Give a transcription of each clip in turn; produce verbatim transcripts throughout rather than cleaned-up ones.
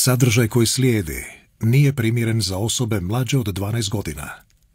Sadržaj koji slijedi nije primjeren za osobe mlađe od dvanaest godina.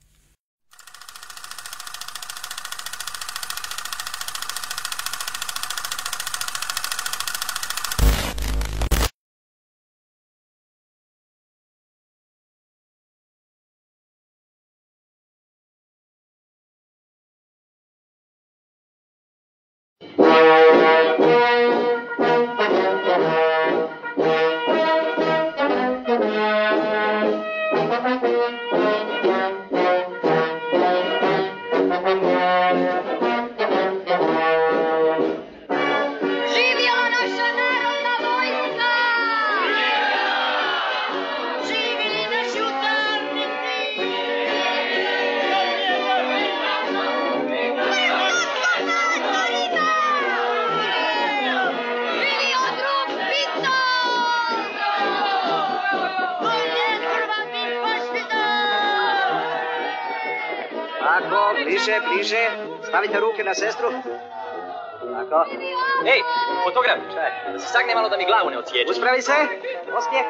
Bliže, bliže. Stavite ruke na sestru. Tako. Ej, fotograf. Šta je? Da se sagne malo da mi glavu ne odsječe. Uspravi se. Pospjeh.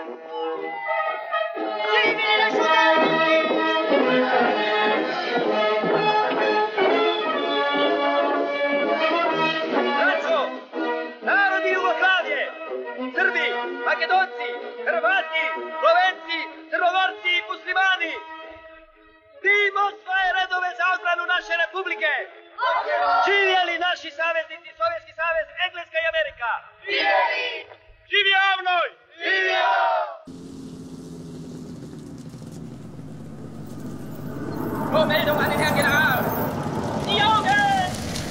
Braco, narodi Jugoslavije, Srbi, Makedonci, Hrvati, Slovenci, Crnogorci i Muslimani. Dimo svoje redove za odbranu naše republike! Živjeli naši saveznici, Sovjetski savez, Engleska i Amerika! Živjeli! Živio Avnoj! Živio! Pro Meldung an den Herrn General! Die Augen!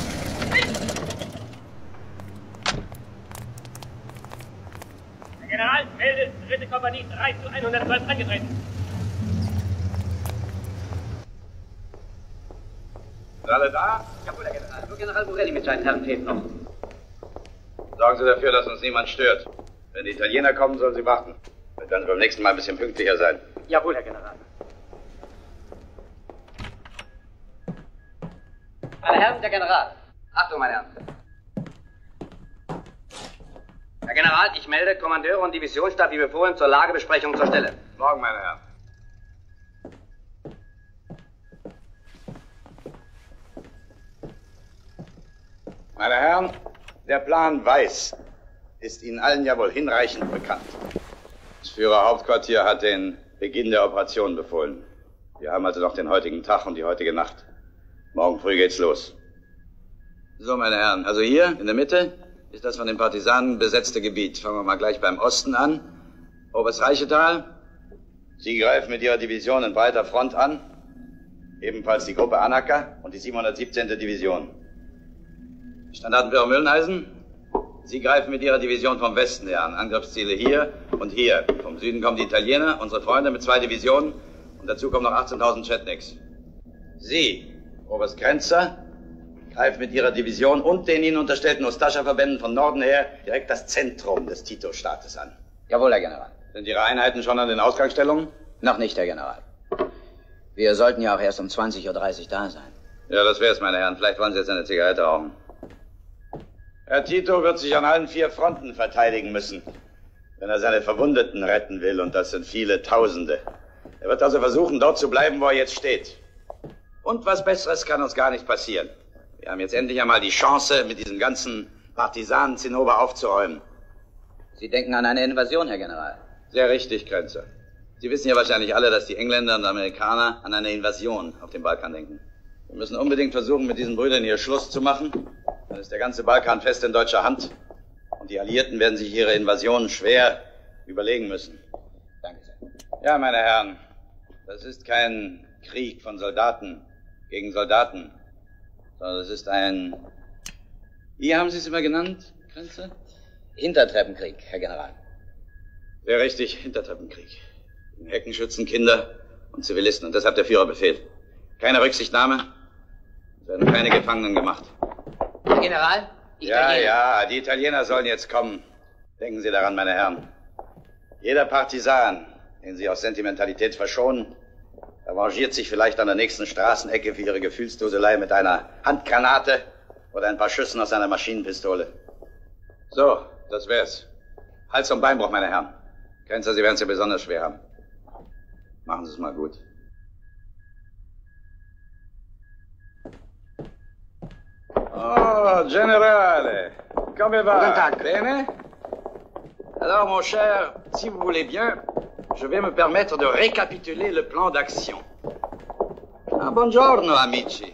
Herr General, meldet dritte Kompanie drei zu hundertzwölf angetreten. Alle da? Jawohl, Herr General. Nur General Morelli mit seinen Herren fehlt noch. Sorgen Sie dafür, dass uns niemand stört. Wenn die Italiener kommen, sollen sie warten. Dann werden Sie beim nächsten Mal ein bisschen pünktlicher sein. Jawohl, Herr General. Meine Herren, der General. Achtung, meine Herren. Herr General, ich melde Kommandeure und Divisionsstab wie befohlen zur Lagebesprechung zur Stelle. Morgen, meine Herren. Meine Herren, der Plan Weiß ist Ihnen allen ja wohl hinreichend bekannt. Das Führerhauptquartier hat den Beginn der Operation befohlen. Wir haben also noch den heutigen Tag und die heutige Nacht. Morgen früh geht's los. So, meine Herren, also hier in der Mitte ist das von den Partisanen besetzte Gebiet. Fangen wir mal gleich beim Osten an. Oberstes Reichental. Sie greifen mit Ihrer Division in breiter Front an. Ebenfalls die Gruppe Anacker und die siebenhundertsiebzehnte Division. Standartenführer Mülleneisen, Sie greifen mit Ihrer Division vom Westen her an. Angriffsziele hier und hier. Vom Süden kommen die Italiener, unsere Freunde mit zwei Divisionen. Und dazu kommen noch achtzehntausend Chetniks. Sie, Oberst Grenzer, greifen mit Ihrer Division und den Ihnen unterstellten Ustascha-Verbänden von Norden her direkt das Zentrum des Tito-Staates an. Jawohl, Herr General. Sind Ihre Einheiten schon an den Ausgangsstellungen? Noch nicht, Herr General. Wir sollten ja auch erst um zwanzig Uhr dreißig da sein. Ja, das wär's, meine Herren. Vielleicht wollen Sie jetzt eine Zigarette rauchen. Herr Tito wird sich an allen vier Fronten verteidigen müssen, wenn er seine Verwundeten retten will, und das sind viele Tausende. Er wird also versuchen, dort zu bleiben, wo er jetzt steht. Und was Besseres kann uns gar nicht passieren. Wir haben jetzt endlich einmal die Chance, mit diesem ganzen Partisanen-Zinnober aufzuräumen. Sie denken an eine Invasion, Herr General? Sehr richtig, Grenzer. Sie wissen ja wahrscheinlich alle, dass die Engländer und Amerikaner an eine Invasion auf dem Balkan denken. Wir müssen unbedingt versuchen, mit diesen Brüdern hier Schluss zu machen. Dann ist der ganze Balkan fest in deutscher Hand. Und die Alliierten werden sich ihre Invasion schwer überlegen müssen. Danke sehr. Ja, meine Herren, das ist kein Krieg von Soldaten gegen Soldaten, sondern es ist ein... Wie haben Sie es immer genannt, Grenze? Hintertreppenkrieg, Herr General. Sehr richtig, Hintertreppenkrieg. Gegen Heckenschützen, Kinder und Zivilisten. Und deshalb der Führerbefehl. Keine Rücksichtnahme. Es werden keine Gefangenen gemacht. Herr General? Ja, ja, die Italiener sollen jetzt kommen. Denken Sie daran, meine Herren. Jeder Partisan, den Sie aus Sentimentalität verschonen, arrangiert sich vielleicht an der nächsten Straßenecke für Ihre Gefühlsduselei mit einer Handgranate oder ein paar Schüssen aus einer Maschinenpistole. So, das wär's. Hals- und Beinbruch, meine Herren. Kennst du, Sie werden es ja besonders schwer haben. Machen Sie es mal gut. Oh, Generale. Come va? Guten Tag. Bene? Alors, mon cher, si vous voulez bien, je vais me permettre de récapituler le plan d'action. Ah, buongiorno, amici.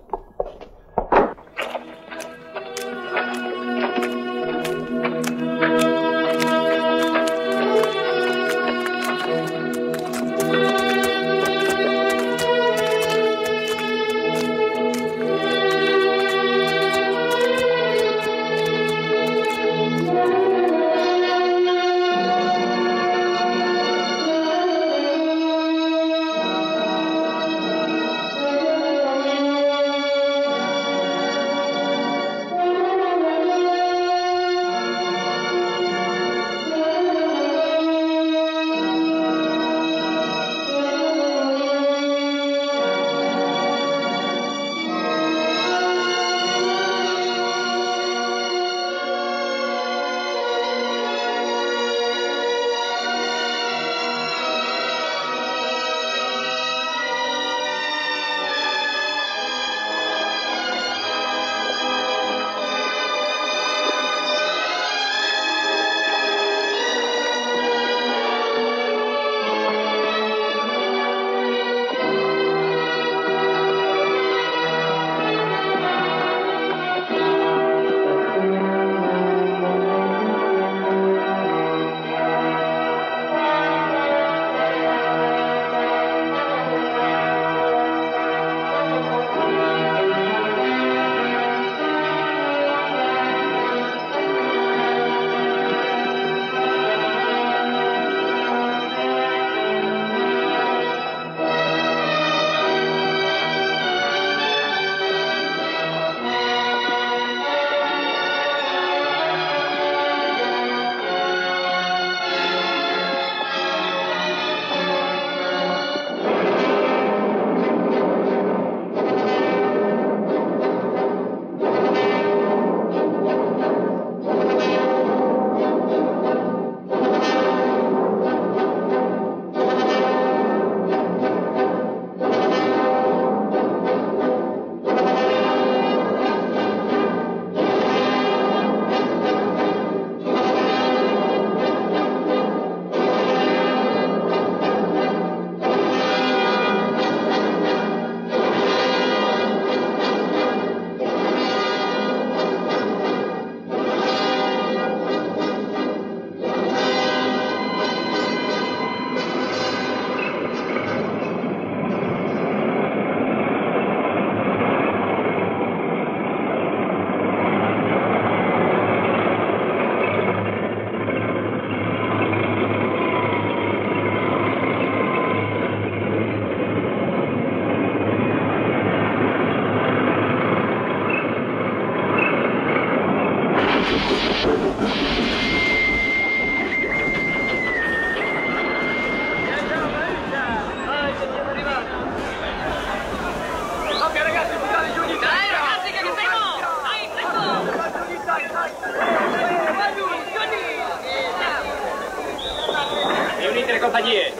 Riunite le compagnie.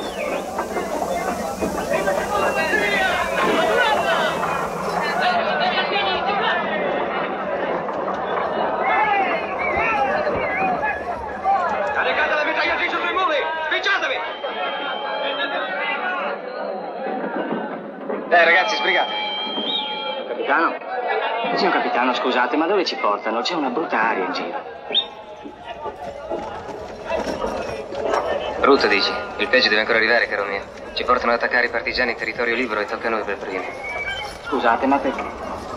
Caricate la mitragliatrice sui muri! Spicciatevi! Dai ragazzi, sbrigatevi. Capitano? Signor capitano, scusate, ma dove ci portano? C'è una brutta aria in giro. Brutto, dici? Il peggio deve ancora arrivare, caro mio. Ci portano ad attaccare i partigiani in territorio libero e tocca a noi per primi. Scusate, ma perché?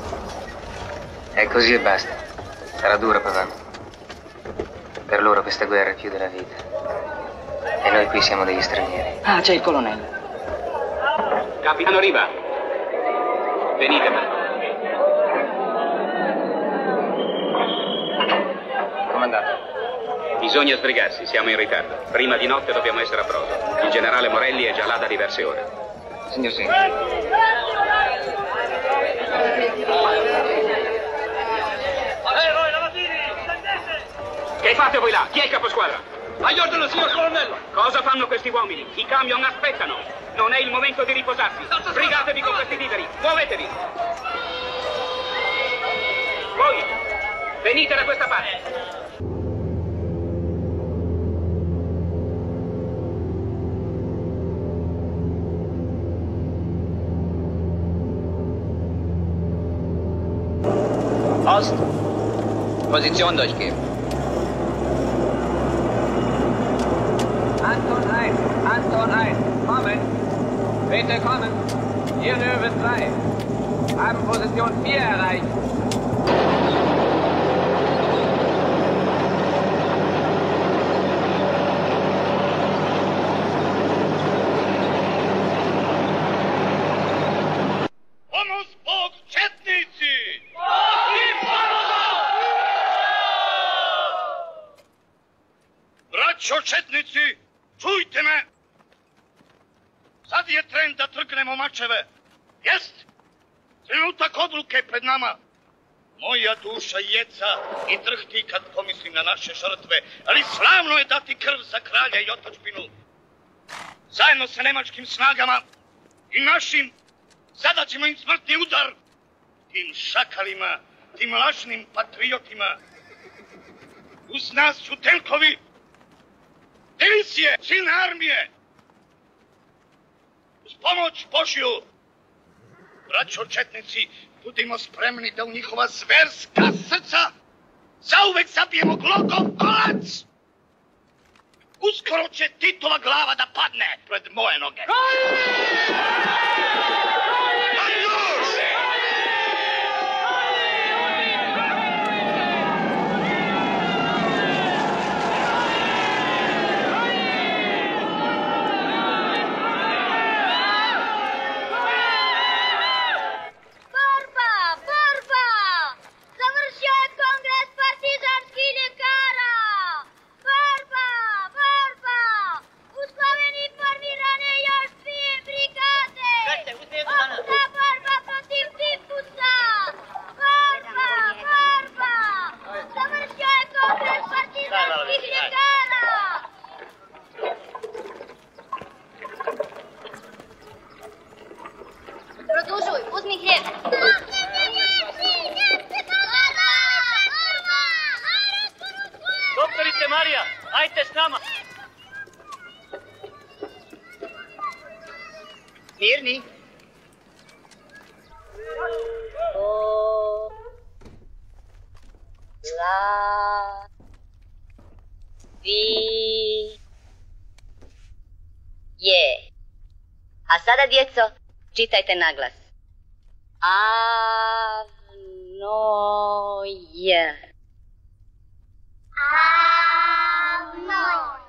È così e basta. Sarà dura, papà. Per loro questa guerra è più della vita. E noi qui siamo degli stranieri. Ah, c'è il colonnello. Capitano Riva! Venite. Comandante. Bisogna sbrigarsi, siamo in ritardo. Prima di notte dobbiamo essere a Prodo. Il generale Morelli è già là da diverse ore. Signor sì. Che fate voi là? Chi è il caposquadra? Agli ordini, signor colonnello! Cosa fanno questi uomini? I camion aspettano. Non è il momento di riposarsi. Sbrigatevi con questi viveri. Muovetevi. Voi, venite da questa parte. Ost. Position durchgeben. Anton eins, Anton eins, kommen. Bitte kommen. Hier Löwe zwei. Haben Position vier erreicht. Pomóż Bóg, Czetnicy! Braćo Četnici, čujte me! Sad je tren da trgnemo mačeve. Jest? Trenutak odluke pred nama. Moja duša jeca i drhti kad pomislim na naše žrtve, ali slavno je dati krv za kralja i otadžbinu. Zajedno sa nemačkim snagama i našim zadaćemo im smrtni udar. Tim šakalima, tim lažnim patriotima. Uz nas su tenkovi, divizije, silne armije. Uz pomoć Božju, braćo Četnici, budimo spremni da u njihova zverska srca zauvek zabijemo glogov kolac. Uskoro će Titova glava da padne pred moje noge. Mirni. O, la, vi, je. A sada, djeco, čitajte naglas. Av, no, je. Av, no.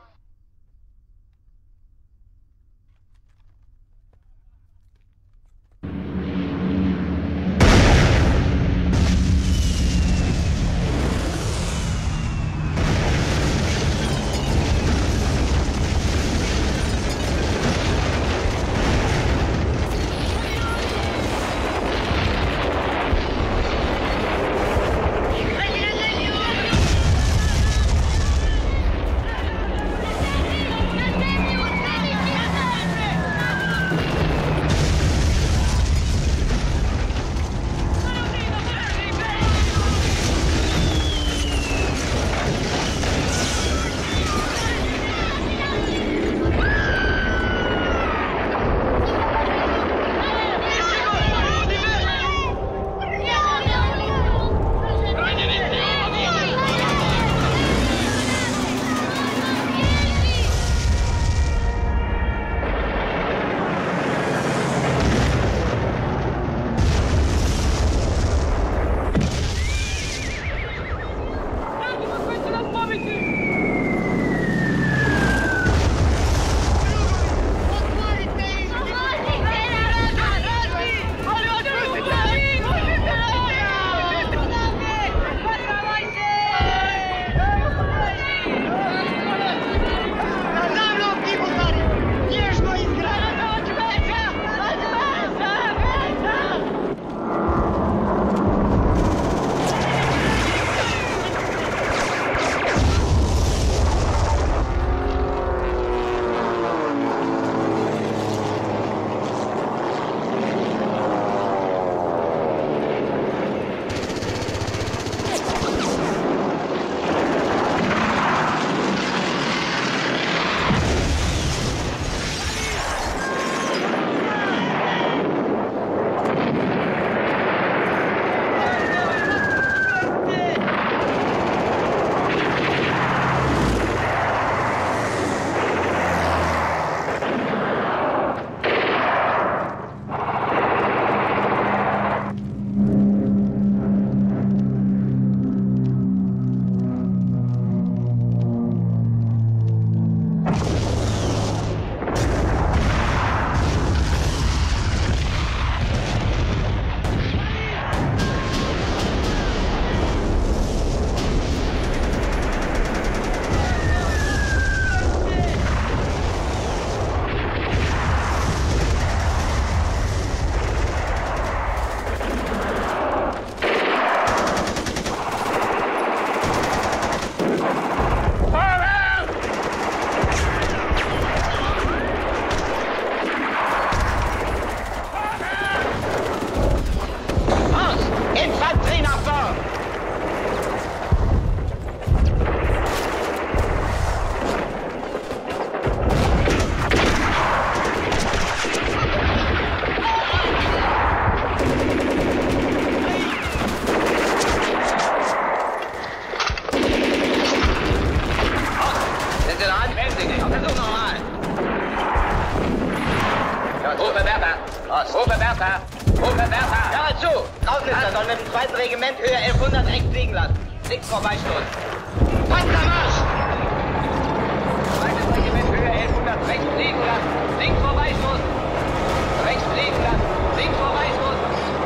Bertha! Rufe Bertha! Hör mal zu! Rauslister soll mit dem zweiten Regiment Höhe elfhundert rechts liegen lassen. Links vorbeistoßen. Panzermarsch! Zweites Regiment Höhe elfhundert rechts liegen lassen. Links vorbeistoßen. Rechts liegen lassen. Links vorbeistoßen.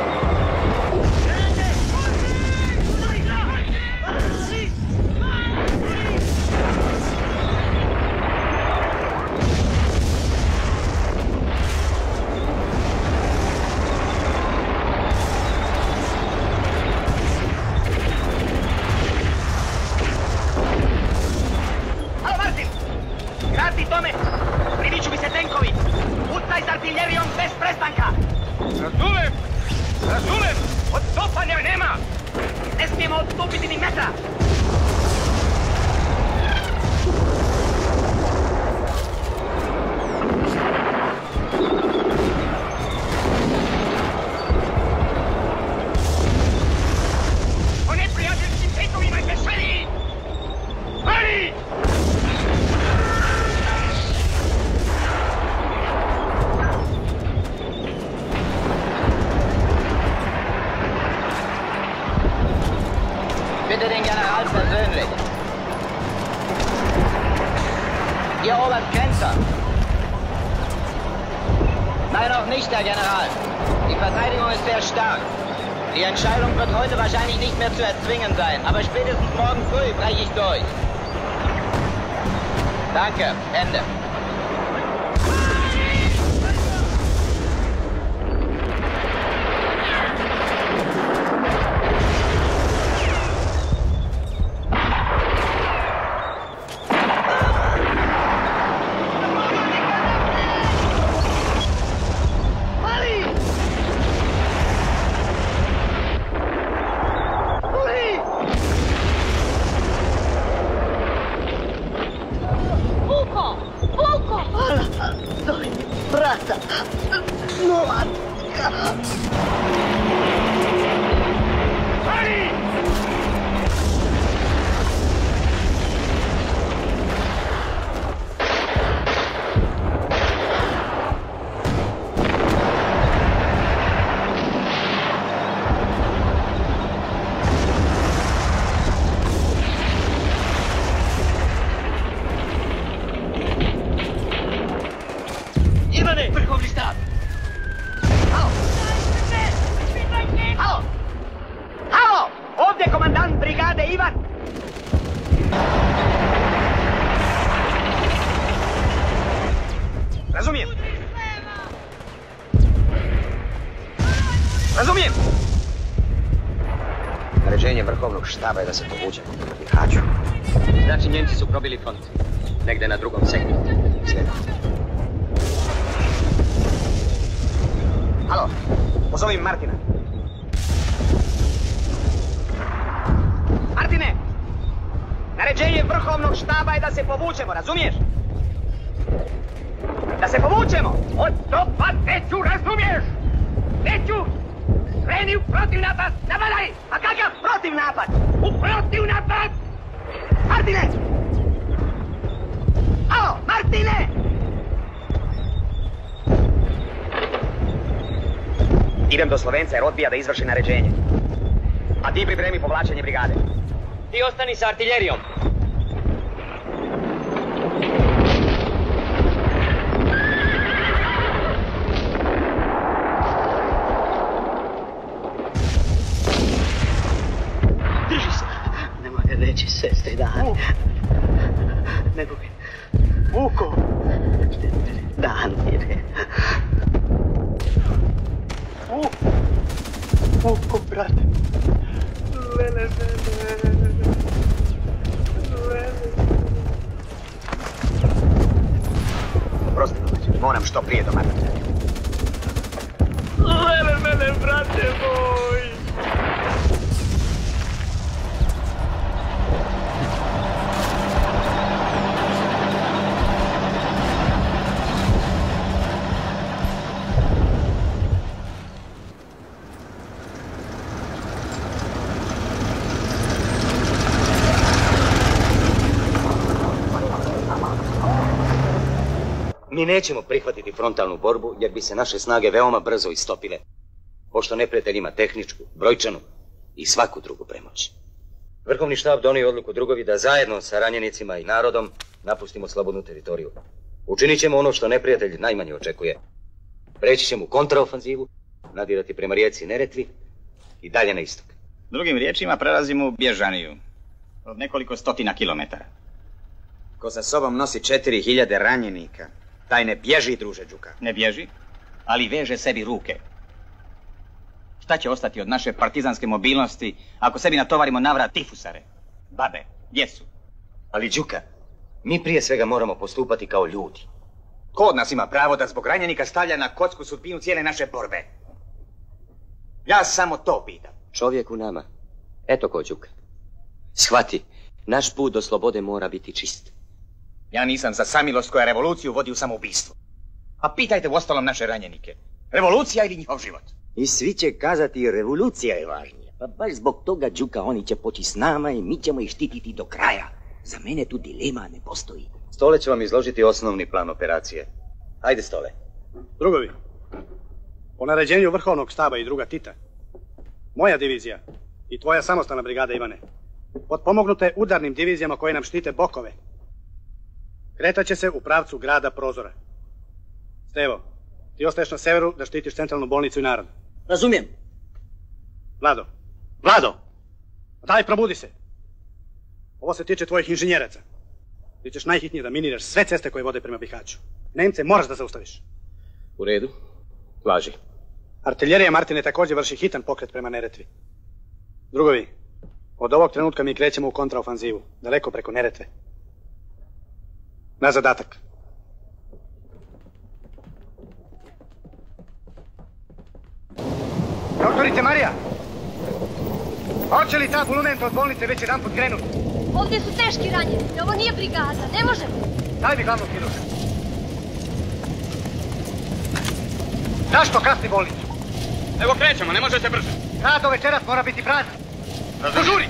Bitte den General persönlich. Ihr Oberst Grenzer. Nein, auch nicht, Herr General. Die Verteidigung ist sehr stark. Die Entscheidung wird heute wahrscheinlich nicht mehr zu erzwingen sein, aber spätestens morgen früh breche ich durch. Danke. Ende. Štaba je da se povučemo prema Bihaću. Znači Njemci su probili front. Negde na drugom segmentu. Slijedom. Halo, pozovim Martina. Martine! Naređenje vrhovnog štaba je da se povučemo, razumiješ? Da se povučemo! Odstupati neću, razumiješ? Neću! Kreni u protiv napad! Napadaj! A kakav protiv napad? U protiv napad! Martine! Alo, Martine! Idem do Slovenca jer odbija da izvrši naređenje. A ti pripremi povlačenje brigade. Ti ostani sa artiljerijom. Reći sestri Dan. Nego bi... Vuko! Danire. Vuko, brate. Lele, lele. Lele. Prosti, moram što prije do Martina. Lele, lele, brate moj. Mi nećemo prihvatiti frontalnu borbu jer bi se naše snage veoma brzo istopile, pošto neprijatelj ima tehničku, brojčanu i svaku drugu premoć. Vrhovni štab donio odluku drugovi da zajedno sa ranjenicima i narodom napustimo slobodnu teritoriju. Učinit ćemo ono što neprijatelj najmanje očekuje. Preći ćemo u kontraofanzivu, nadirati prema rijeci Neretvi i dalje na istok. Drugim riječima prelazimo u Bježaniju. Od nekoliko stotina kilometara. Ko sa sobom nosi četiri hiljade ranjenika, taj ne bježi, druže Đuka. Ne bježi, ali veže sebi ruke. Šta će ostati od naše partizanske mobilnosti ako sebi natovarimo navrat tifusare, babe, djecu? Ali Đuka, mi prije svega moramo postupati kao ljudi. Ko od nas ima pravo da zbog ranjenika stavlja na kocku sudbinu cijele naše borbe? Ja samo to pitam. Čovjek u nama. Eto ko, Đuka. Shvati, naš put do slobode mora biti čist. Ja nisam za samilost koja revoluciju vodi u samoubistvo. A pitajte u ostalom naše ranjenike. Revolucija ili njihov život? I svi će kazati revolucija je važnija. Pa baš zbog toga, Đuka, oni će poći s nama i mi ćemo ih štititi do kraja. Za mene tu dilema ne postoji. Stole će vam izložiti osnovni plan operacije. Ajde, Stole. Drugovi, po naređenju vrhovnog štaba i druga Tita, moja divizija i tvoja samostalna brigada, Ivane, potpomognute udarnim divizijama koje nam štite bokove, kretat će se u pravcu grada Prozora. Stevo, ti ostaješ na severu da štitiš centralnu bolnicu i narod. Razumijem. Vlado, Vlado, daj probudi se. Ovo se tiče tvojih inženjeraca. Ti ćeš najhitnije da miniraš sve ceste koje vode prema Bihaću. Nemce moraš da zaustaviš. U redu, važi. Artiljerija Martine također vrši hitan pokret prema Neretvi. Drugovi, od ovog trenutka mi krećemo u kontraofanzivu, daleko preko Neretve. Na zadatak. Doktorice Marija! Hoće li ta bulumenta od bolnice već jedan put krenuti? Ovdje su teški ranjeni, ovo nije brigada, ne možemo. Daj mi glavnog kirurga. Zašto kasni bolnicu? Evo krećemo, ne može se brže. Grad do večeras mora biti prazan. Požuri!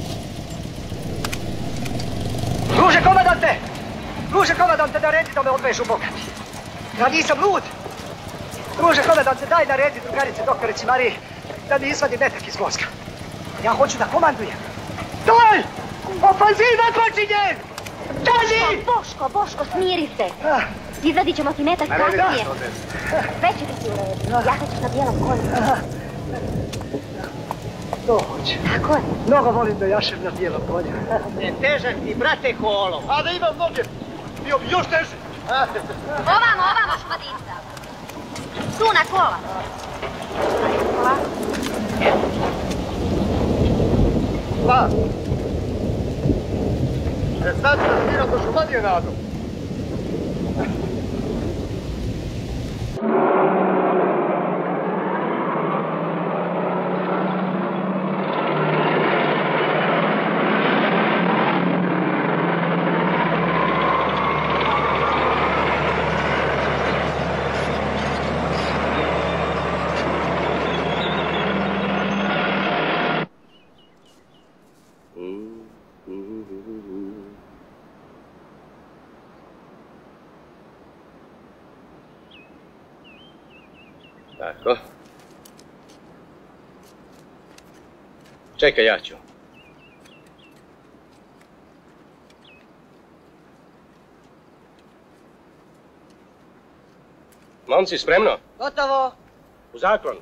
Druže komandante! Druže komandante, naredi da me odvežu bogati. Ja nisam lud. Druže komandante, daj naredi drugarice doktorici Mariji da mi izvadi metak iz mozga. Ja hoću da komandujem. Doj! Ofanziva počinje! Daži! Boško, Boško, smiri se. Izvadit ćemo ti metak kasnije. Sve će biti u redu. Ja ću na bijelom konju. To hoće. Tako je. Mnogo volim da jašem na bijelom konju. Ne težak ti, brate, kolo. A da imam noge, bio bi još teže. Ovamo, ovamo, špadica. Tu na kola. Kola. Pa. E sad se smira do Šumadije nadu. Tako. Čekaj, ja ću. Momci, spremno? Gotovo. U zaklon.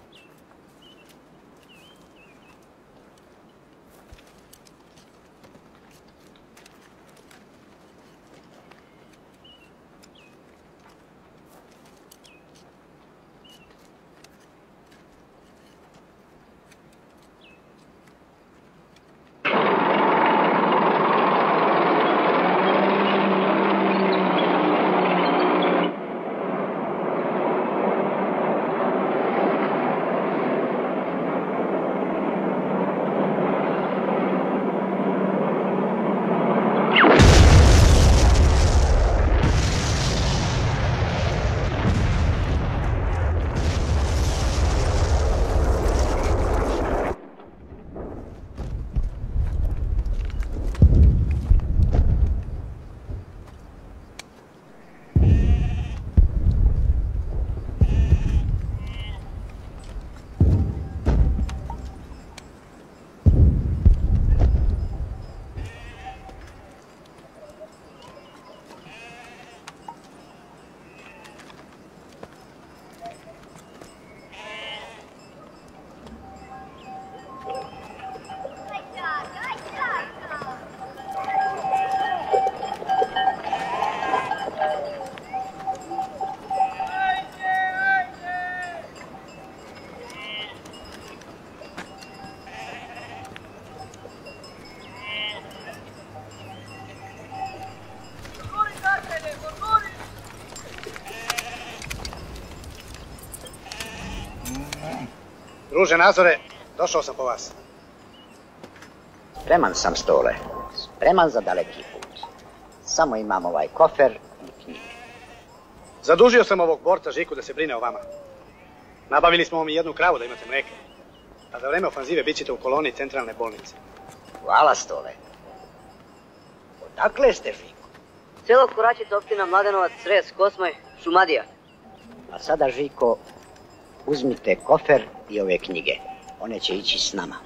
Druže Nazore, došao sam po vas. Spreman sam, Stole. Spreman za daleki put. Samo imam ovaj kofer i knjige. Zadužio sam ovog borca Žiku da se brine o vama. Nabavili smo vam i jednu kravu da imate mlijeka. A za vreme ofanzive bit ćete u koloni centralne bolnice. Hvala, Stole. Odakle ste, Žiko? Celog Koračica, opština Mladenovac, Cres, Kosmaj, Šumadija. A sada, Žiko, uzmite kofer i ove knjige. One će ići s nama.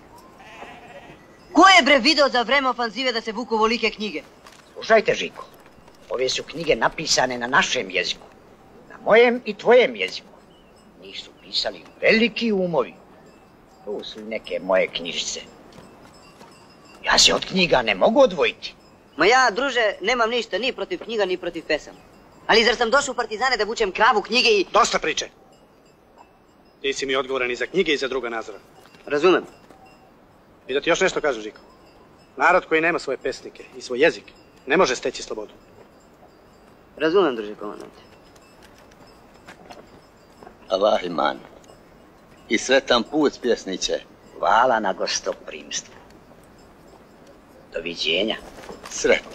Ko je bre video za vreme ofanzive da se vuku ovolike knjige? Slušajte, Žiko. Ove su knjige napisane na našem jeziku. Na mojem i tvojem jeziku. Njih su pisali veliki umovi. Tu su neke moje knjižice. Ja se od knjiga ne mogu odvojiti. Ma ja, druže, nemam ništa ni protiv knjiga, ni protiv pesama. Ali zar sam došao u partizane da vučem kravu, knjige i... Dosta priče! Ti si mi odgovoran i za knjige i za druga Nazora. Razumem. I da ti još nešto kažem, Žiko. Narod koji nema svoje pesnike i svoj jezik ne može steći slobodu. Razumem, druže komandante. Allah iman. I sretan put, pjesniče. Hvala na gostoprimstvu. Doviđenja. Sretno.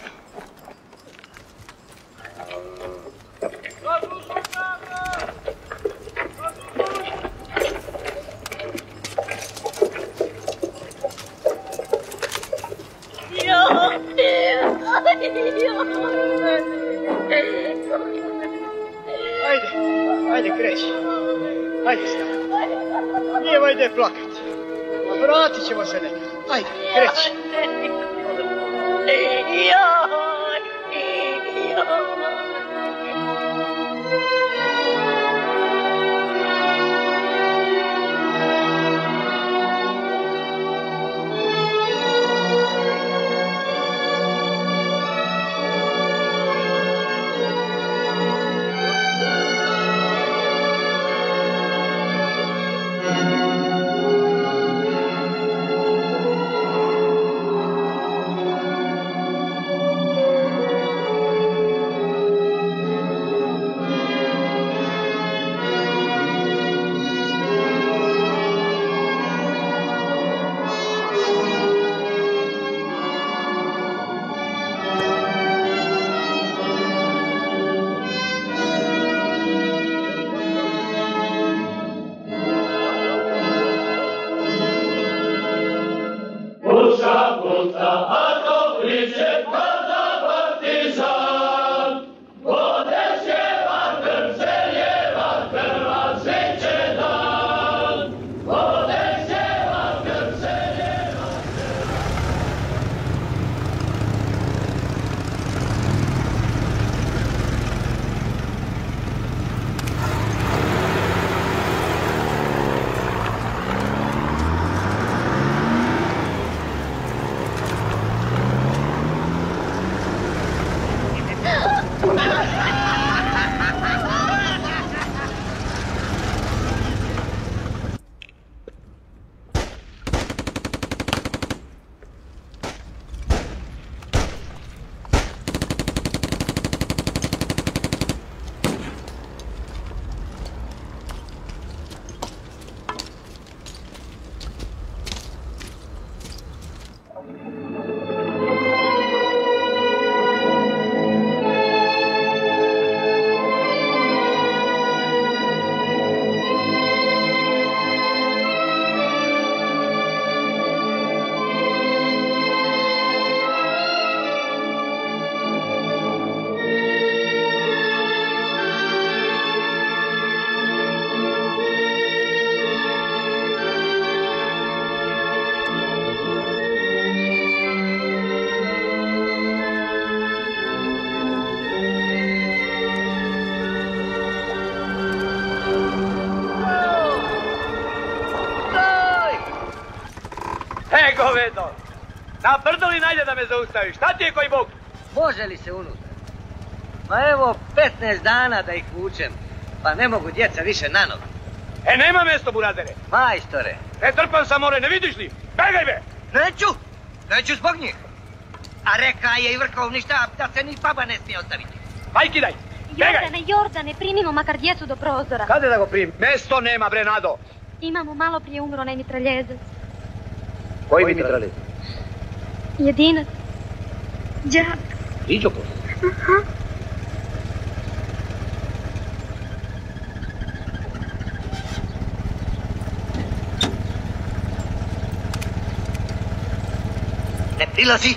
Ajde, ajde kreći. Ajde stani. Nije vajde plakat. A vratit ćemo se nekad. Ajde, kreći. Govedo, na brdo li najde da me zaustaviš? Šta ti je koji bog? Može li se unutra? Pa evo, petnaest dana da ih vučem, pa ne mogu djeca više na nogu. E, nema mjesto, burazere. Majstore. Ne trpam sam more, ne vidiš li? Begaj me! Neću, neću zbog njih. A reka je i vrhovni štab da se ni baba ne smije ostaviti. Hajki daj, begaj! Jordane, Jordane, primimo makar djecu do prozora. Kada da go primim? Mesto nema, bre, Nado. Imamo, malo prije umro onaj mitraljezac. Koji mitraljezac? Jedinac. Đak. Riđoko? Aha. Ne prilazi.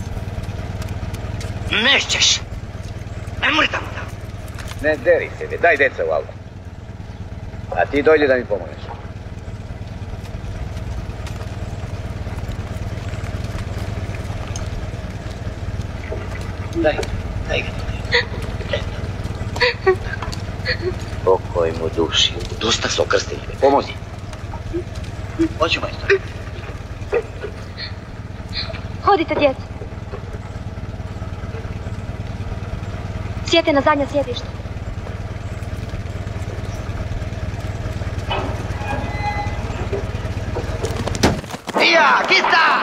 Nešćeš. Nemoj tamo da. Ne deri se, daj deca u auto. A ti dojdi da mi pomogneš. Daj, daj ga. Pokoj mu duši. Dosta su okrstili. Pomozi. Hoću, majstor. Hodite, djeca. Sjete na zadnja sjedišta. Ja, kita!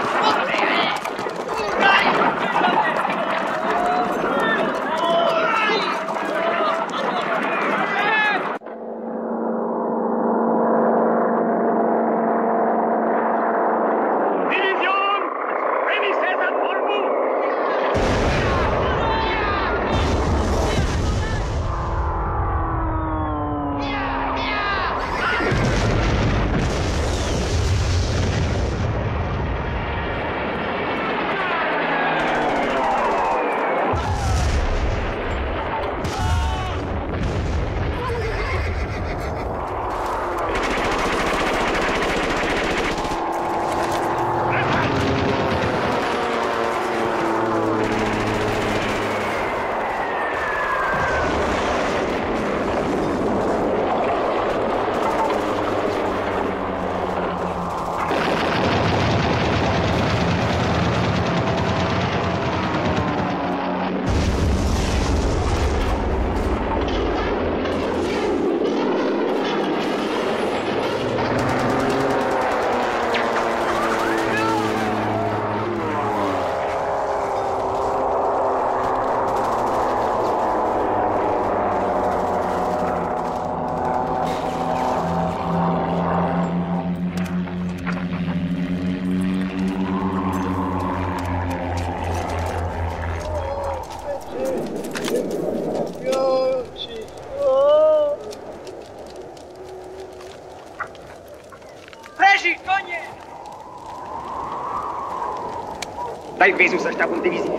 Daj vezu sa štabom divizije.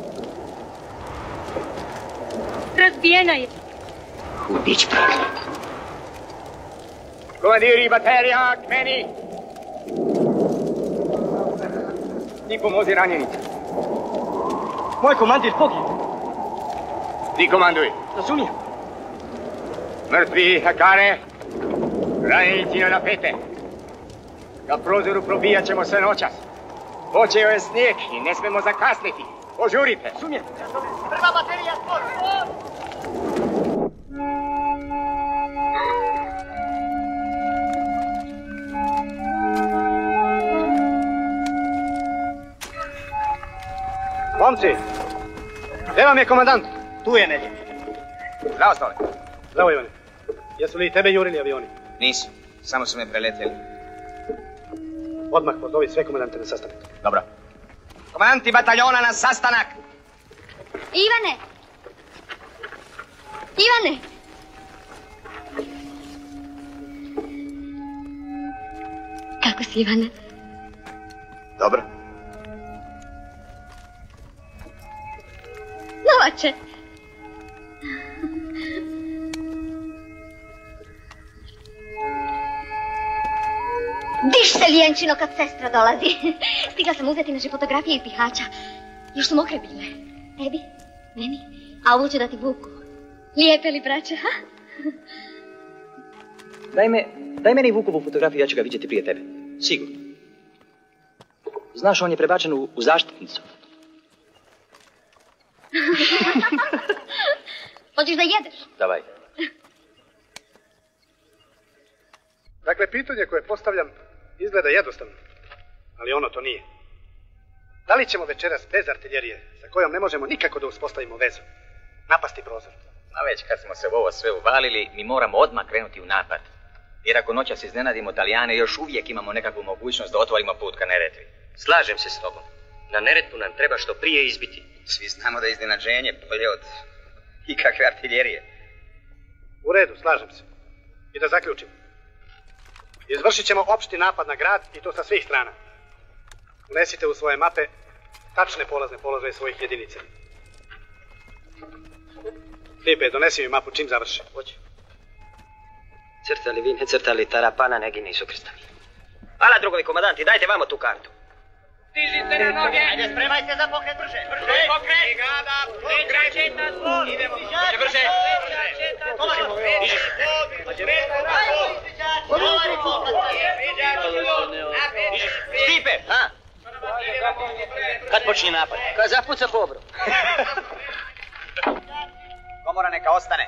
Razbijena je. Hudić proklet. Komandiri baterija, k meni! Ti pomozi ranjenici. Moj komandir pogib. Ti komanduj. Razumijem. Mrtvi Hakare, ranjenici na napete. Ka prozoru probijat ćemo se noćas. Počeo je snijeg i ne smemo zakasniti. Požurite. Razumijem. Prva baterija, spor! Momci, gdje vam je komandant? Tu je negdje. Zdravo, Stole. Zdravo, Ivane. Jesu li i tebe jurili avioni? Nisu, samo su me preletjeli. Odmah pozovi sve komandante na sastanak. Dobro. Komandanti bataljona na sastanak! Ivane! Ivane! Kako si, Ivane? Dobro. Novače! Diš se, lijenčino, kad sestra dolazi. Stigla sam uzeti naše fotografije i pihača. Još su mokre bile. Tebi, meni, a ovo ću dati Vuku. Lijepe li, braće, ha? Daj me, daj meni Vukovu fotografiju, ja ću ga vidjeti prije tebe. Sigurno. Znaš, on je prebačen u, u zaštitnicu. Hoćeš da jedeš? Davaj. Dakle, pitanje koje postavljam izgleda jednostavno, ali ono to nije. Da li ćemo večeras bez artiljerije, sa kojom ne možemo nikako da uspostavimo vezu, napasti prozor? A već kad smo se u ovo sve uvalili, mi moramo odmah krenuti u napad. Jer ako noćas iznenadimo Talijane, još uvijek imamo nekakvu mogućnost da otvorimo put ka Neretvi. Slažem se s tobom. Na Neretvu nam treba što prije izbiti. Svi znamo da je iznenađenje bolje od ikakve artiljerije. U redu, slažem se. I da zaključim. Izvršit ćemo opšti napad na grad i to sa svih strana. Unesite u svoje mape tačne polazne položaje svojih jedinica. Filipe, donesi mi mapu čim završi. Hoće. Crtali vi, ne crtali, tarapana ne gine su krstali. Ala, drugovi komandanti, dajte vamo tu kartu. Dižite na noge! Ajde, spremajte za pokret brže! Brže! Pokret! Brigada! Pokret! na zvon! Idemo! Brže, brže! Tomašo! Diži! Stipe! Ha? Kad počinje napad? Kad zapuca pobro. Komora neka ostane.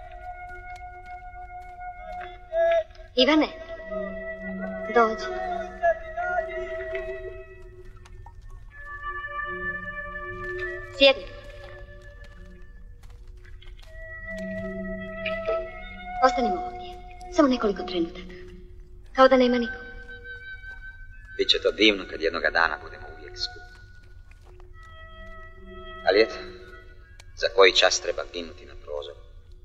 Ivane, dođi. Sjedi. Ostanimo ovdje. Samo nekoliko trenutaka. Kao da nema nikog. Biće to divno kad jednoga dana budemo uvijek skupi. Ali eto, za koji čas treba ginuti na prozoru.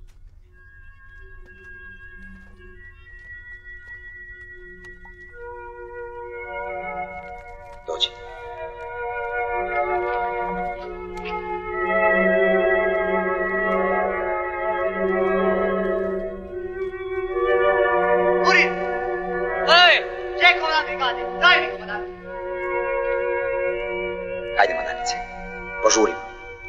Dođi. Uri! Ej! Gdje komandant brigade? Daj mi komandant! Hajdemo, Danice. Požurimo.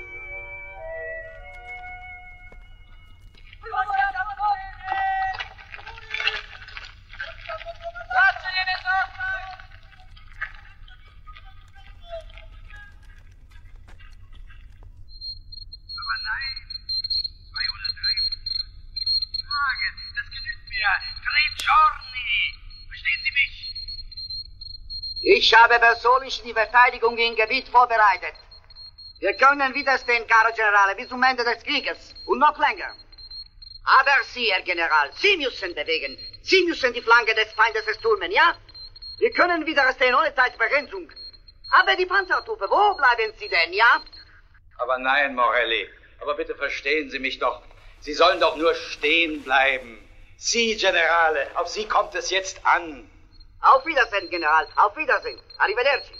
Ich habe persönlich die Verteidigung im Gebiet vorbereitet. Wir können widerstehen, Caro Generale, bis zum Ende des Krieges und noch länger. Aber Sie, Herr General, Sie müssen bewegen. Sie müssen die Flanke des Feindes stürmen, ja? Wir können widerstehen ohne Zeitbegrenzung. Aber die Panzertruppe, wo bleiben Sie denn, ja? Aber nein, Morelli. Aber bitte verstehen Sie mich doch. Sie sollen doch nur stehen bleiben. Sie, Generale, auf Sie kommt es jetzt an. Auf Wiedersehen, General. Auf Wiedersehen. Arrivederci.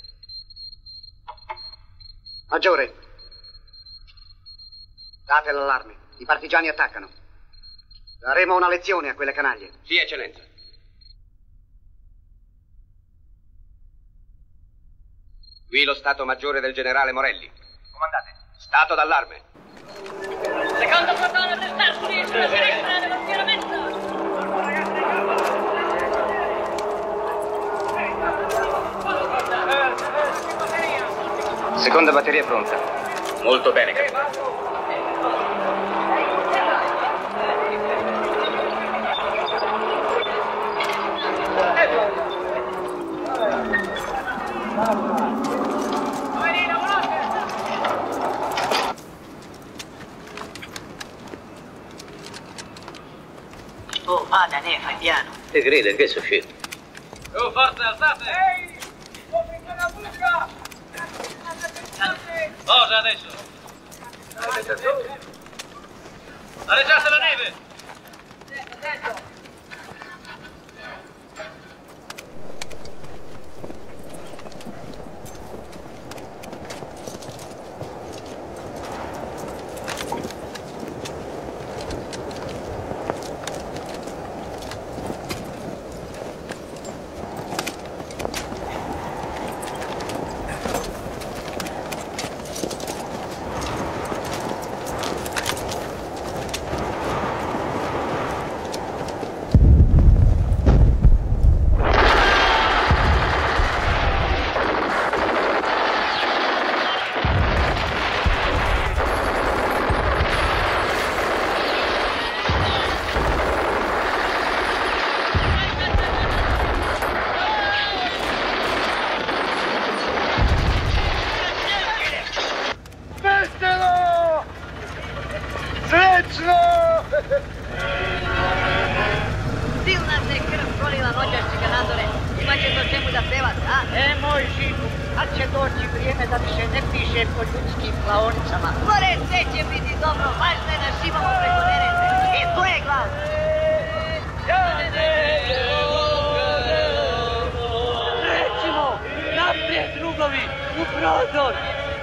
Maggiore. Date l'allarme. I partigiani attaccano. Daremo una lezione a quelle canaglie. Sì, eccellenza. Qui lo Stato Maggiore del generale Morelli. Comandante. Stato d'allarme. Secondo plotone prestarsi sulla sinistra dello schieramento! Seconda batteria pronta. Molto bene, capitano. Oh, vada, ne, fai piano. Che grida, che succede? Oh, forza, alzate! Ehi! La musica! Cosa adesso? Arreggiate la neve! Imat ćete o čemu da pevate, a? E, moj Žiku, kad će doći vrijeme da više ne piše po ljudskim klaonicama? More, sve će biti dobro, važno je da živamo preko Neretve. E, to je glavno. Recimo, naprijed, drugovi, u prozor!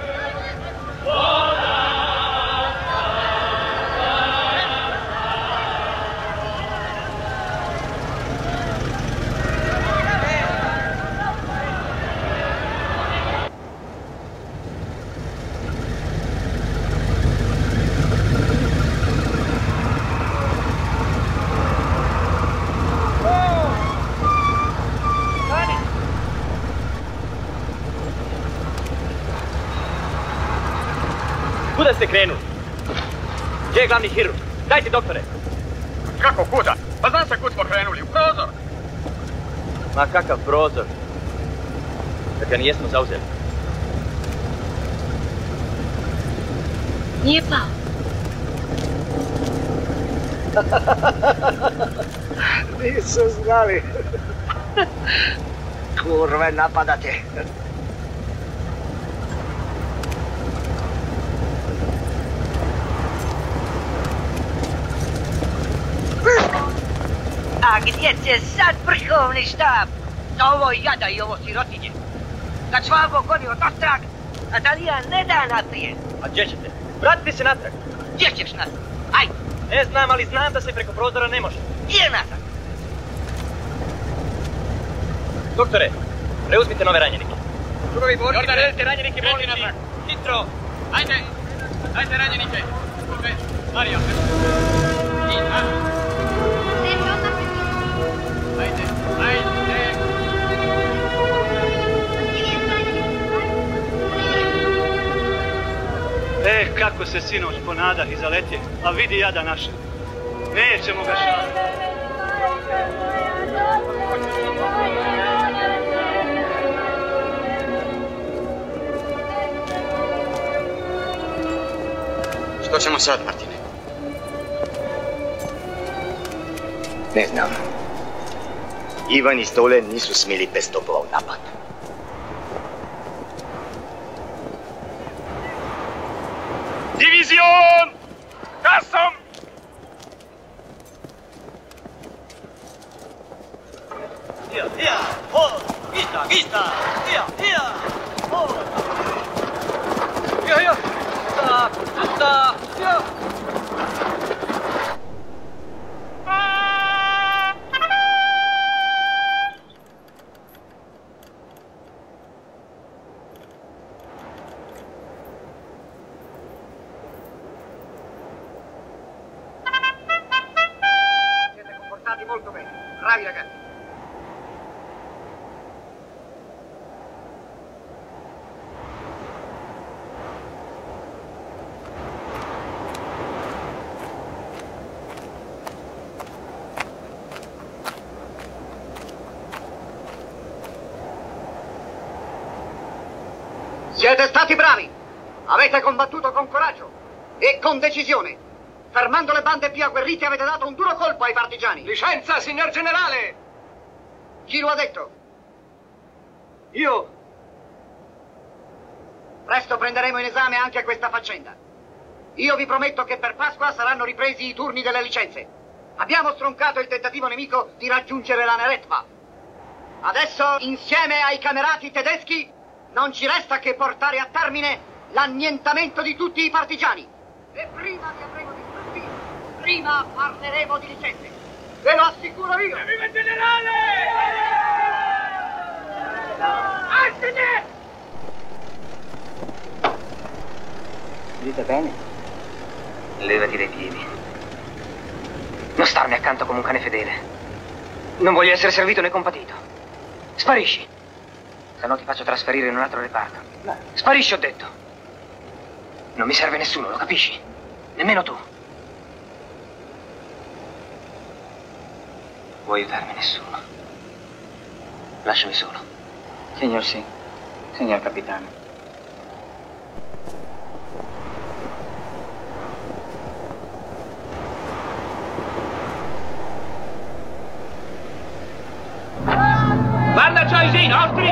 Kuda ste krenuli? Gdje je glavni hirurg? Dajte, doktore! Kako kuda? Pa znam se kud smo krenuli, u prozor! Ma kakav prozor? Da ga nijesmo zauzeli. Nije pao. Nisu znali. Kurve, napadate. A gdje će sad vrhovni štab? Za ovo jada i ovo sirotinje. Da čvavo goni od ostrag, a Dalija ne da naprijed. A gdje ćete? Vratite se natrag. Gdje ćeš natrag? Ajde. Ne znam, ali znam da se preko prozora ne može. Gdje natrag? Doktore, preuzmite nove ranjenike. Drugovi borci, preuzmite ranjenike bolnici. Hitro. Ajde, ajde ranjenike. Marija, i a. Ajde, ajde. E, kako se sinoć ponadah i zaletje, a vidi jada naše. Nećemo ga šaliti. Što ćemo sad, Martine? Ne znam. Ivan i Stole nisu smjeli bez topova u napad. Divizion! Kasom! Ija, ija, ho, gista, gista, ija, ija, ho. Ija, ija, tak, tak, ija. Molto bene, bravi ragazzi. Siete stati bravi, avete combattuto con coraggio e con decisione. Fermando le bande più agguerrite avete dato un duro colpo ai partigiani. Licenza, signor generale! Chi lo ha detto? Io. Presto prenderemo in esame anche questa faccenda. Io vi prometto che per Pasqua saranno ripresi i turni delle licenze. Abbiamo stroncato il tentativo nemico di raggiungere la Neretva. Adesso, insieme ai camerati tedeschi, non ci resta che portare a termine l'annientamento di tutti i partigiani. E prima vi avremo distrutti, prima parleremo di licenze. Ve lo assicuro io. Viva il generale! Alzate! Vedete bene? Levati dai piedi. Non starmi accanto come un cane fedele. Non voglio essere servito né compatito. Sparisci. Se no ti faccio trasferire in un altro reparto. Sparisci, ho detto. Non mi serve nessuno, lo capisci? Nemmeno tu. Vuoi aiutarmi? Nessuno. Lasciami solo. Signor sì, signor capitano. Guarda Cioè, sei nostri!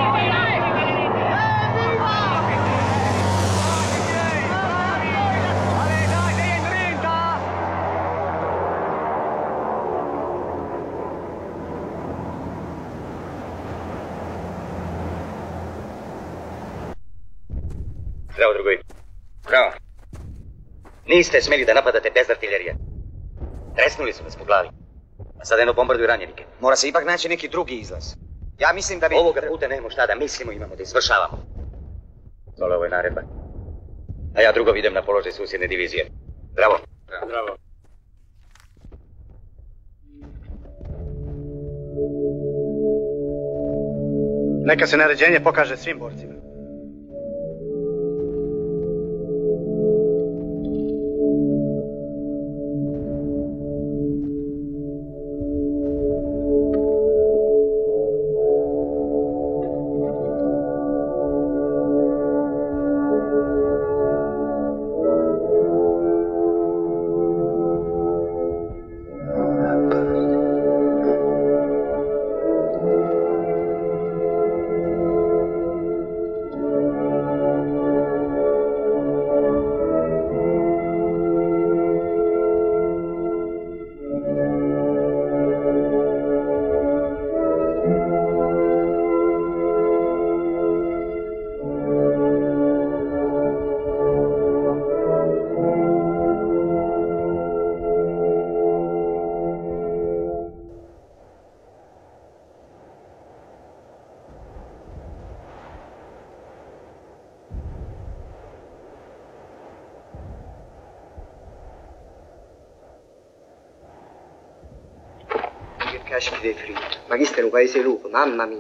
Zdravo, drugovi. Bravo. Niste smeli da napadate bez artiljerije. Tresnuli su nas po glavi. A sad jedno bombarduju ranjenike. Mora se ipak naći neki drugi izlaz. Ja mislim da bi... Ovoga puta nemamo šta da mislimo, imamo da izvršavamo. Dole, ovo je naredba. A ja drugo idem na položaj susjedne divizije. Zdravo. Zdravo. Neka se naređenje pokaže svim borcima. Casci dei fritto. Ma chi sta in un paese lupo? Mamma mia.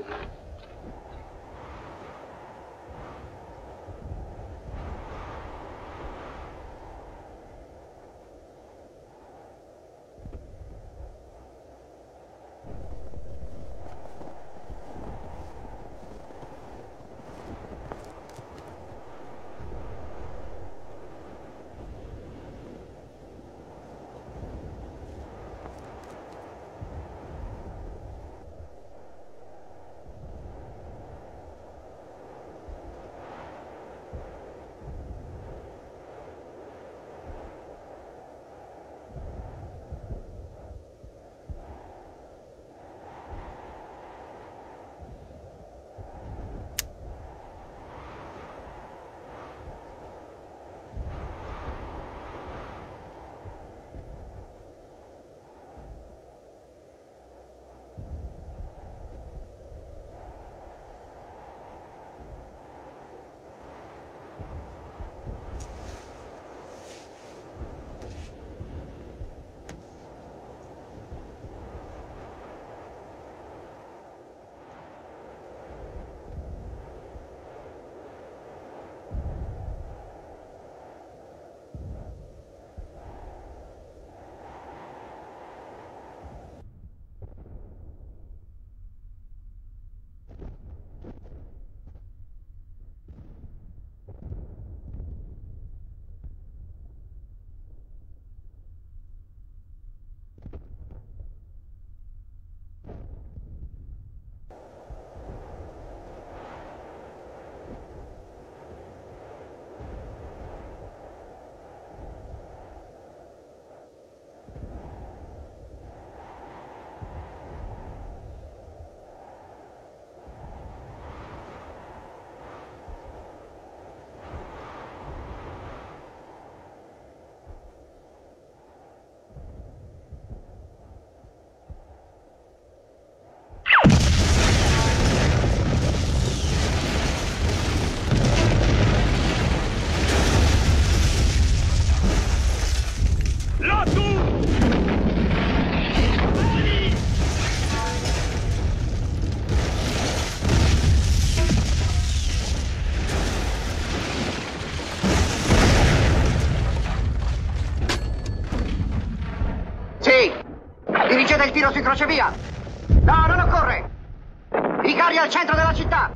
Dirigete il tiro sui crocevia! No, non occorre! I carri al centro della città!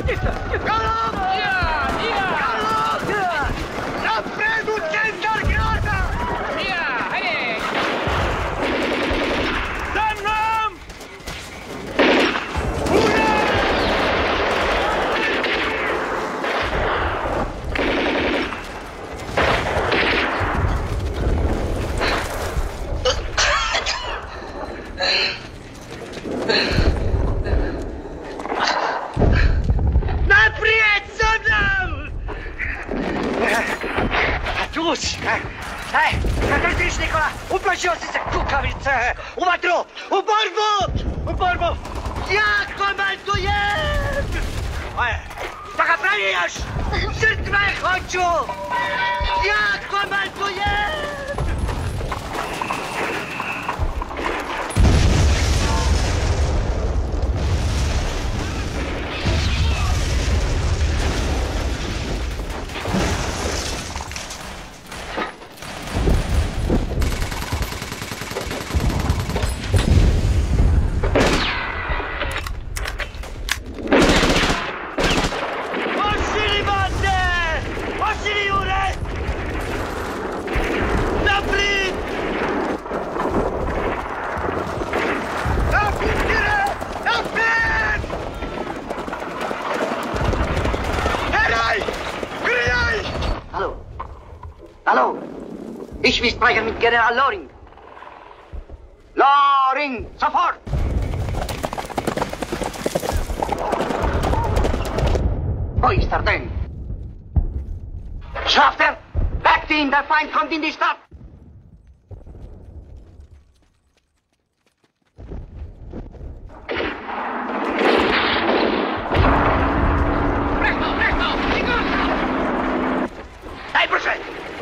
Pustite! Galop! Ja, ja! Galop! Ja! Napred u centar grada! Ja, hajde! Za mnom! Ura! Naprijed za mnom! A tu si, e? E, kad držiš, Nikola? Uplašio si se, kukavice! U vatru! U borbu! U borbu! Ja komandujem! E, da ga pravijaš! Žrtve hoću! Ja komandujem! Hallo, ich will sprechen mit General Loring. Loring, sofort! Wo ist er denn? Schafter, weckt ihn, der Feind kommt in die Stadt! Dai, Brüssel!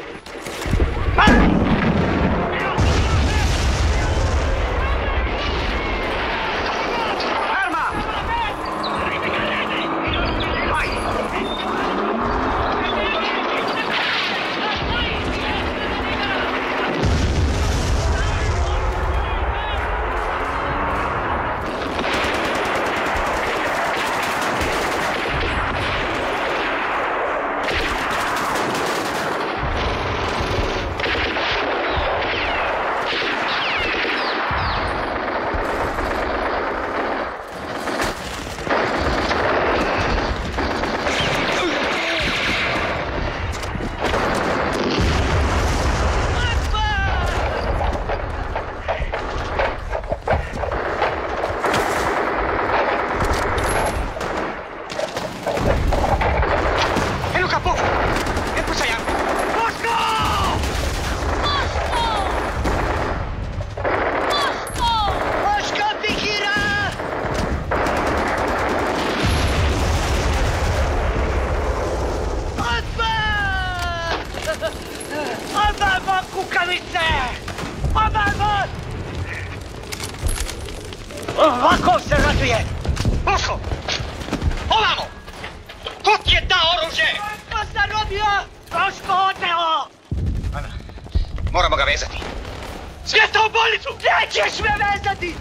Ovako se ratuje! Boško! Ovamo! Ko ti je dao oružje? Ko sam robio? Boško oteo! Ana, moramo ga vezati. Svijesta u bolnicu! Nećeš me vezati!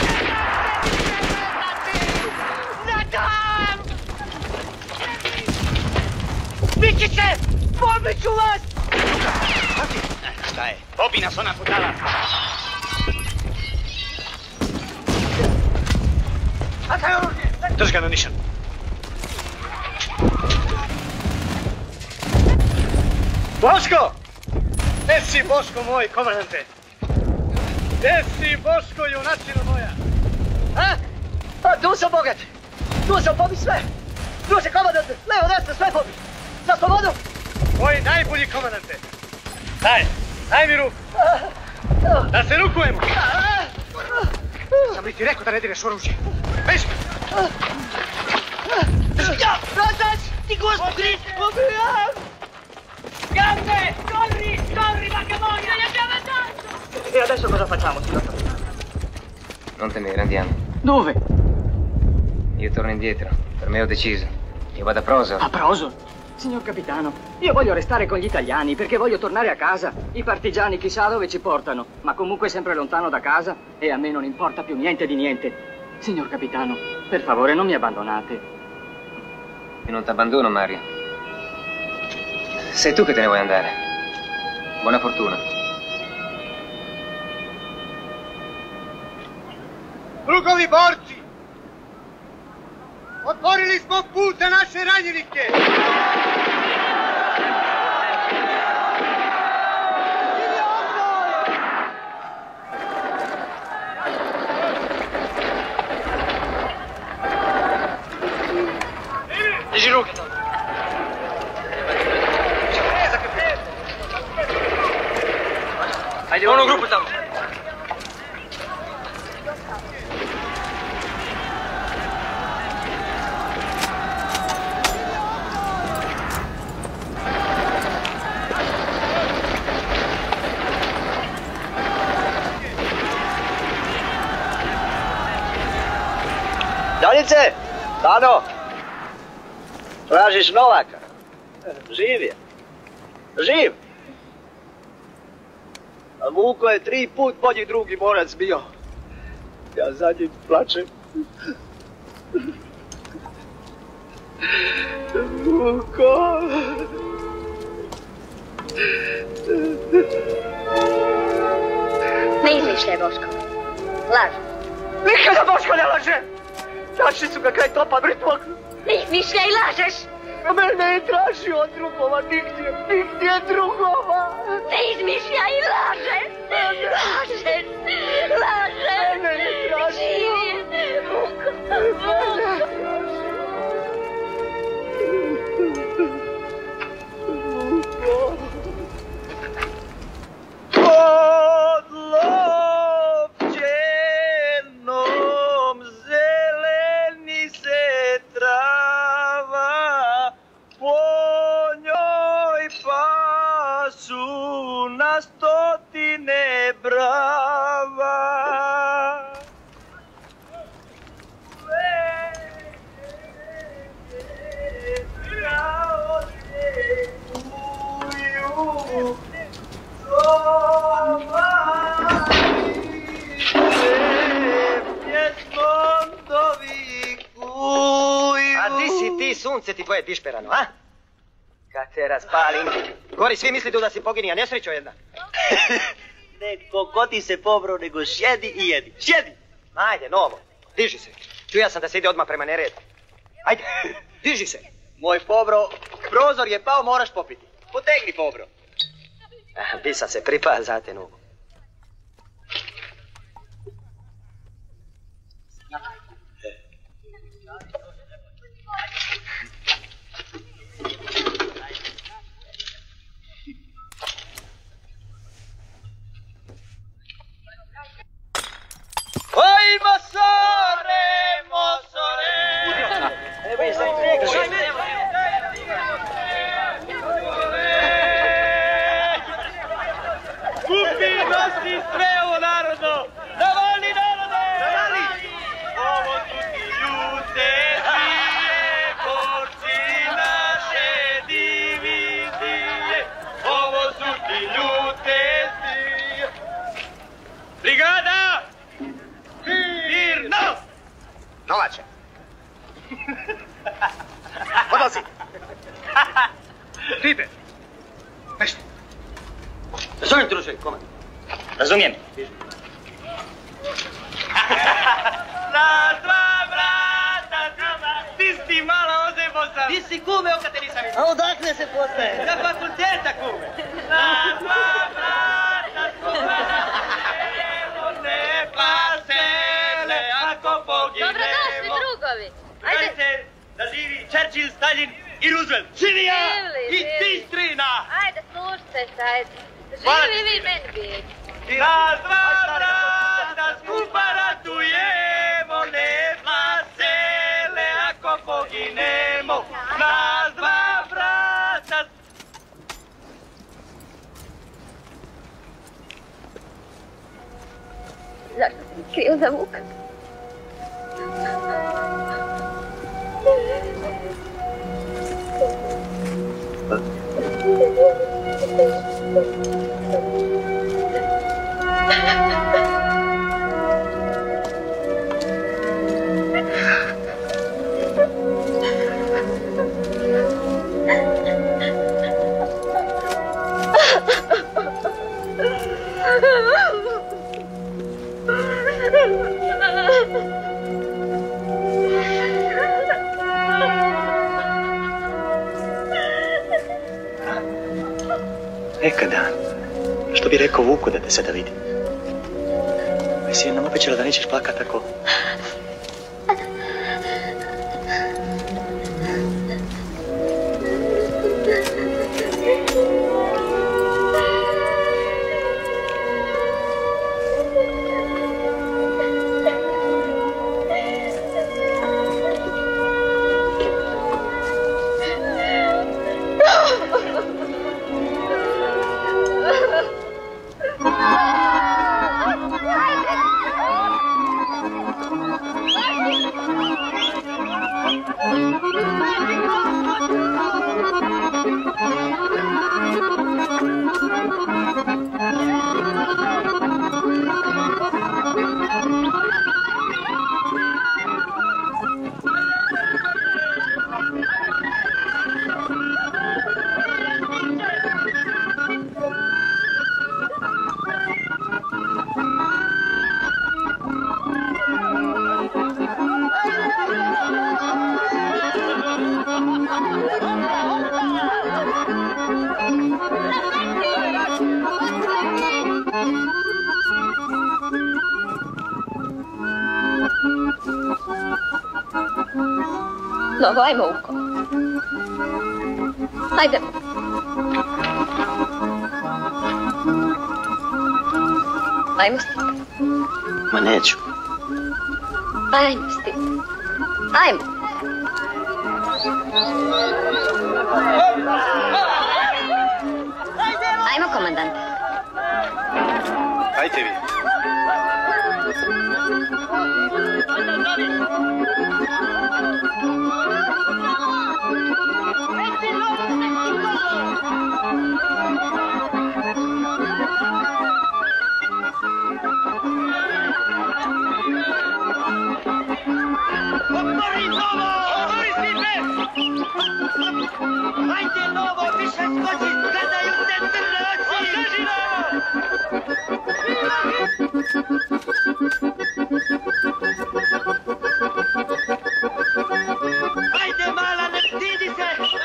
Ne dam! Bići će! Pobiću vas! Šta je? Pobi nas ona budala! Drž ga na nišan. Boško! Gde si, Boško moj, komandante? Gde si, Boško, junačino moja? A? A, tu sam bogat! Tu sam pobi sve! Tu se komandante! Levo, desno, sve pobi! Za slobodu! Moj najbolji komandante! Daj, daj mi ruku! Da se rukujemo! Sam li ti rekao da ne direš oružje? Beži! Ja, Rosac, ti gospodi, pobijam! Gambe, corri, corri, Vaccamonia, gli abbiamo dato! E adesso cosa facciamo, signor capitano? Non temere, andiamo. Dove? Io torno indietro. Per me ho deciso. Io vado a Proso. A Proso? Signor capitano, io voglio restare con gli italiani perché voglio tornare a casa. I partigiani chissà dove ci portano, ma comunque sempre lontano da casa e a me non importa più niente di niente. Signor capitano, per favore non mi abbandonate. e non ti abbandono, Mario. Sei tu che te ne vuoi andare. Buona fortuna. Drugovi borci! Otvorili smo put za naše ranjenike! Diži ruke tamo. Ajde u onu grupu tamo. Danice! Dano! Tražiš Novaka? Živ je. Živ! A Vuko je tri put bolji drugi borac bio. Ja za njim plačem. Vuko! Ne izmišljaj, Boško. Laži. Nikada Boško ne laže! Našli su ga kraj topa mrtvog. Ne izmišljaj, lažeš! Mene je tražio od drugova, nigdje, nigdje drugova! Ne izmišljaj, lažeš! Lažeš! Lažeš! Mene je tražio! Vuko! Vuko! Pod lopćenom zeleni se trava, po njoj pasu na stotine brava. A di si ti, sunce ti tvoje dišperano, a? Kad te razpalim. Gori, svi misli da si pogini, a nesrećo jedna. Neko ko ti se pobro, nego sjedi i jedi. Sjedi! Ajde, novo, diži se. Čuja sam da se ide odmah prema neredu. Ajde, diži se. Moj pobro, prozor je pao, moraš popiti. Potegni pobro. Bi sam se pripao za te nogu. Oj, mosore, mosore! Evo je sam Kupi, nosi sve ovo narodno! Zavali narode! Zavali! Ovo su ti ljute zvije, borci naše divizije. Ovo su ti ljute zvije. Brigada! Mirno! Novače! Odlazi! Ribe! Nešto! Razumijem, druže, komand. Razumijem. Na dva brata, ti si malo ozebo sam. Ti si kume, oka te nisam vidio. A odakle se postaje? Za fakulteta, kume. Na dva brata, skupana, ne pasele, ako poginemo. Dobrodošli, drugovi. Ajde. Da živi Churchill, Stalin i Roosevelt. Živi ja i ti, strina. Ajde, slušajte se, ajde. Hvala Živi ti, vi strina. meni biti. Na dva brata skupa ratujemo, ne pasele, ako poginemo. Na dva brata... Zašto si mi krio za Vuka? Neka dan. Što bi rekao Vuku da te sada vidi? Jesi jednom obećala da nećeš plakat tako? Mnogo, ajmo Vuko. Hajdemo. Ajmo s tim. Ma neću. Ajmo s tim. Ajmo. Ajmo, komandante. Ajte vi. Hajde, Novo, više skoči, gledaju te crne oči! Hajde, mala, ne stidi se!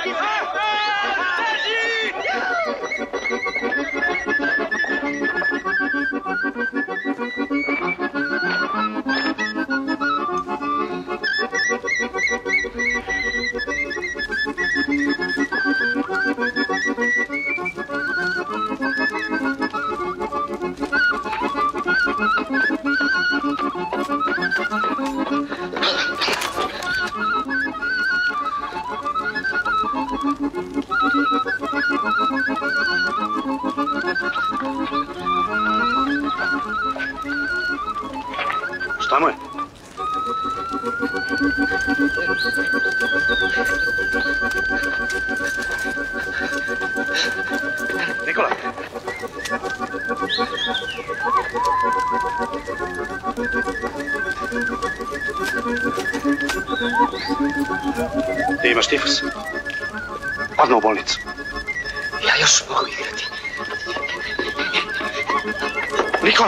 Šta mu je? Nikola! Ti imaš tifus? Odmah u bolnicu. Ja još mogu igrati. Nikola!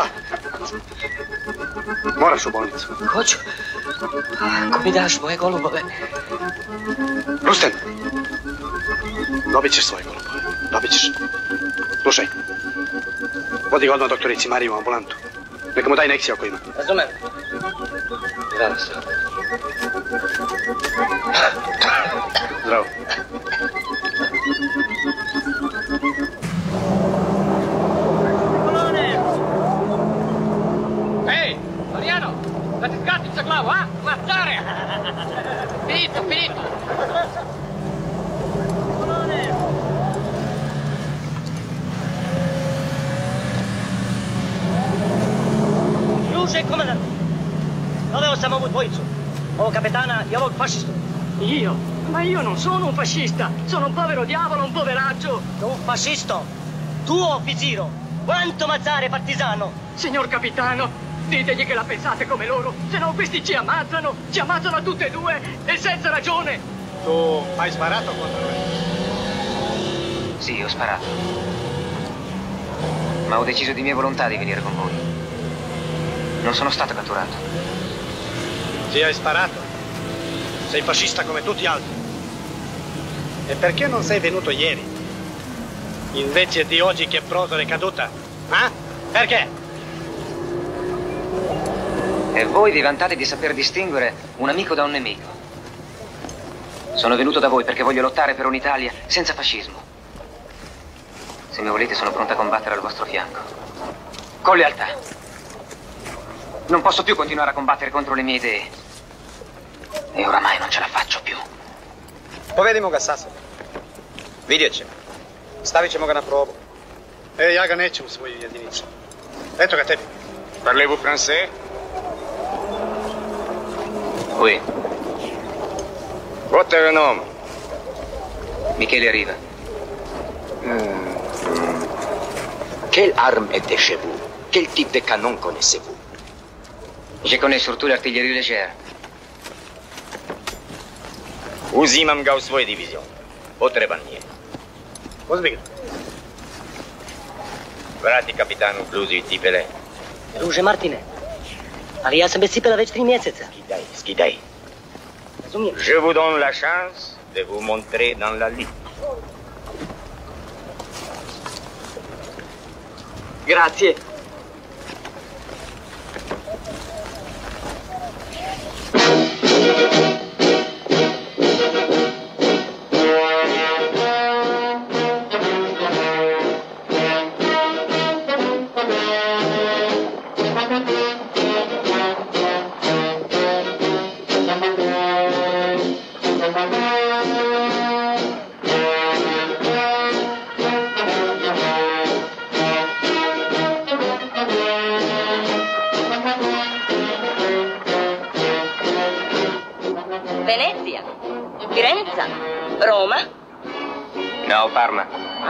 Moraš u bolnicu. Hoću. Ako mi daš moje golubove. Rusten! Dobit ćeš svoje golubove. Dobit ćeš. Slušaj. Vodi ga odmah doktorici Mariju u ambulantu. Neka mu daj injekcije ako ima. Razumem. Zdravo se. Zdravo. Ehi, Mariano, da ti scatti sa glavu, a? Mazzare! Finito, finito! Slušaj, komandant. Doveo sam ovu dvojicu. Ovog kapetana i ovog fašistu. Io? Ma io non sono un fascista, sono un povero diavolo, un poveraccio. Un fascisto? Tuo officiro? Quanto mazzare partigiano? Signor capitano, ditegli che la pensate come loro, se no questi ci ammazzano, ci ammazzano a tutte e due, e senza ragione. Tu hai sparato contro me? Sì, ho sparato. Ma ho deciso di mia volontà di venire con voi. Non sono stato catturato. Sì, hai sparato. Sei fascista come tutti gli altri. E perché non sei venuto ieri? invece di oggi che Protore è caduta? Eh? Perché? E voi vi vantate di saper distinguere un amico da un nemico. Sono venuto da voi perché voglio lottare per un'Italia senza fascismo. Se mi volete sono pronta a combattere al vostro fianco. Con lealtà. Non posso più continuare a combattere contro le mie idee. E oramai non ce la faccio più. Povedimo ga sa sobom. Vidjet ćemo. Stavit ćemo ga na probu. E, ja ga neću u svoju jedinicu. Eto ga tebi. Parlez-vous français? Oui. Votre nom? Michele Riva. Hmm. Quelle arme était chez vous? Quel type de canon connaissez-vous? Je connais surtout l'artillerie légère. Uzimam ga u svoj divizion. Potreban mi je. Uzmi ga. Vrati kapitanu bluzu i cipele. Druže Martine, ali ja sam bez cipela već tri mjeseca. Skidaj, skidaj. Razumijem. Je vous donne la chance de vous montrer dans la lutte. Grazie. Venezia, Firenze, Roma. No, Parma.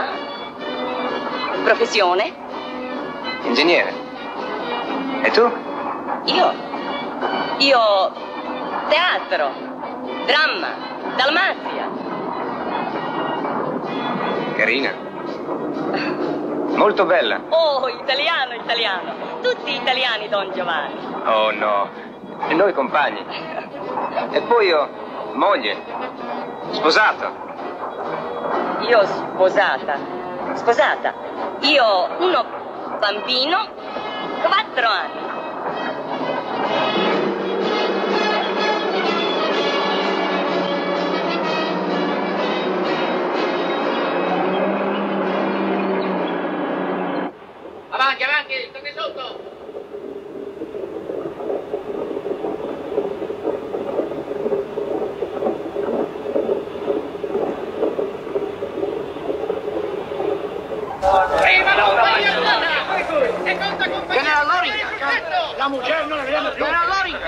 Professione? Ingegnere. E tu? Io? Io... teatro, dramma, Dalmazia. Carina. Molto bella. Oh, italiano, italiano. Tutti italiani, Don Giovanni. Oh no. E noi compagni. E poi io, moglie. Sposato. Io sposata. Sposata. Io uno bambino, quattro anni. Avanti, avanti, state sotto! General Loring! La mujer non la vediamo più! General Loring!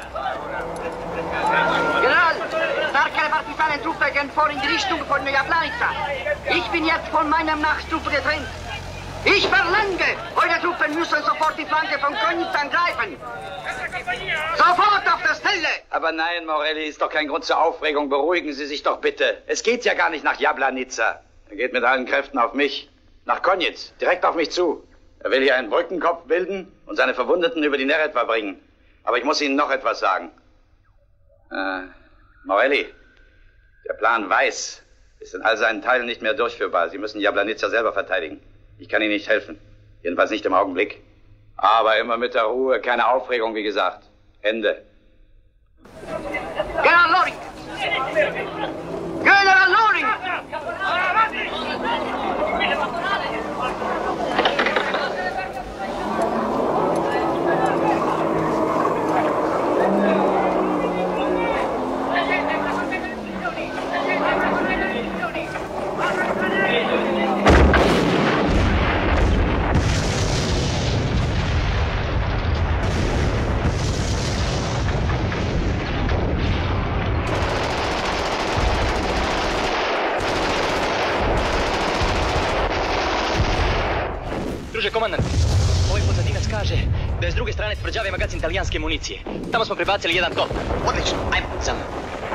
General, starke Partisanen Truppe gehen vor in die Richtung von Jablanica. Ich bin jetzt von meinem Nachtruppe getrennt. Ich verlange, eure Truppen müssen sofort die Flanke von Konitz angreifen. Sofort auf der Stelle! Aber nein, Morelli, ist doch kein Grund zur Aufregung. Beruhigen Sie sich doch bitte. Es geht ja gar nicht nach Jablanica. Er geht mit allen Kräften auf mich. Nach Konitz, direkt auf mich zu. Er will hier einen Brückenkopf bilden und seine Verwundeten über die Neretva bringen. Aber ich muss Ihnen noch etwas sagen. Äh, Morelli, der Plan Weiß ist in all seinen Teilen nicht mehr durchführbar. Sie müssen Jablanica selber verteidigen. Ich kann Ihnen nicht helfen. Jedenfalls nicht im Augenblick. Aber immer mit der Ruhe, keine Aufregung, wie gesagt. Ende. General Loring! General Loring! Druže komandant, ovaj pozadinac kaže da je s druge strane tvrđave magacin talijanske municije. Tamo smo prebacili jedan top. Odlično, ajmo, za mnom.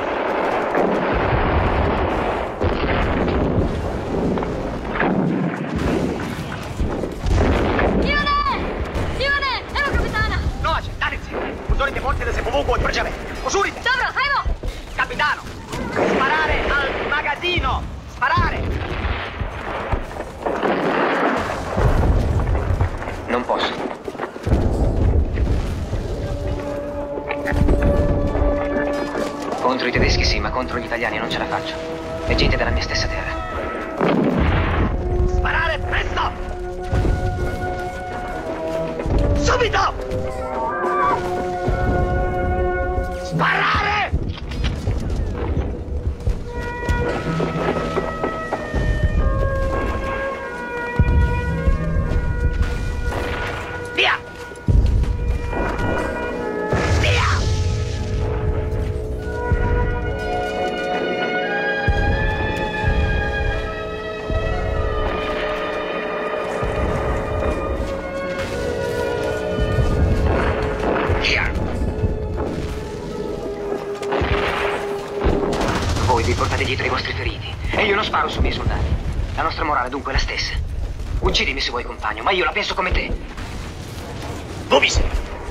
Ivane! Ivane! Evo kapitana! Novače, danici! Upozorite borce da se povuku od tvrđave. Požurite! Dobro, hajmo! Capitano! Sparare al magazzino! Sparare! Non posso. Contro i tedeschi sì, ma contro gli italiani non ce la faccio. È gente della mia stessa terra. Sparare, presto! Subito! Sparare! Via! Via! Voi vi portate dietro i vostri feriti e io non sparo sui miei soldati. La nostra morale dunque è la stessa. Uccidimi se vuoi, compagno, ma io la penso come te. Bubis!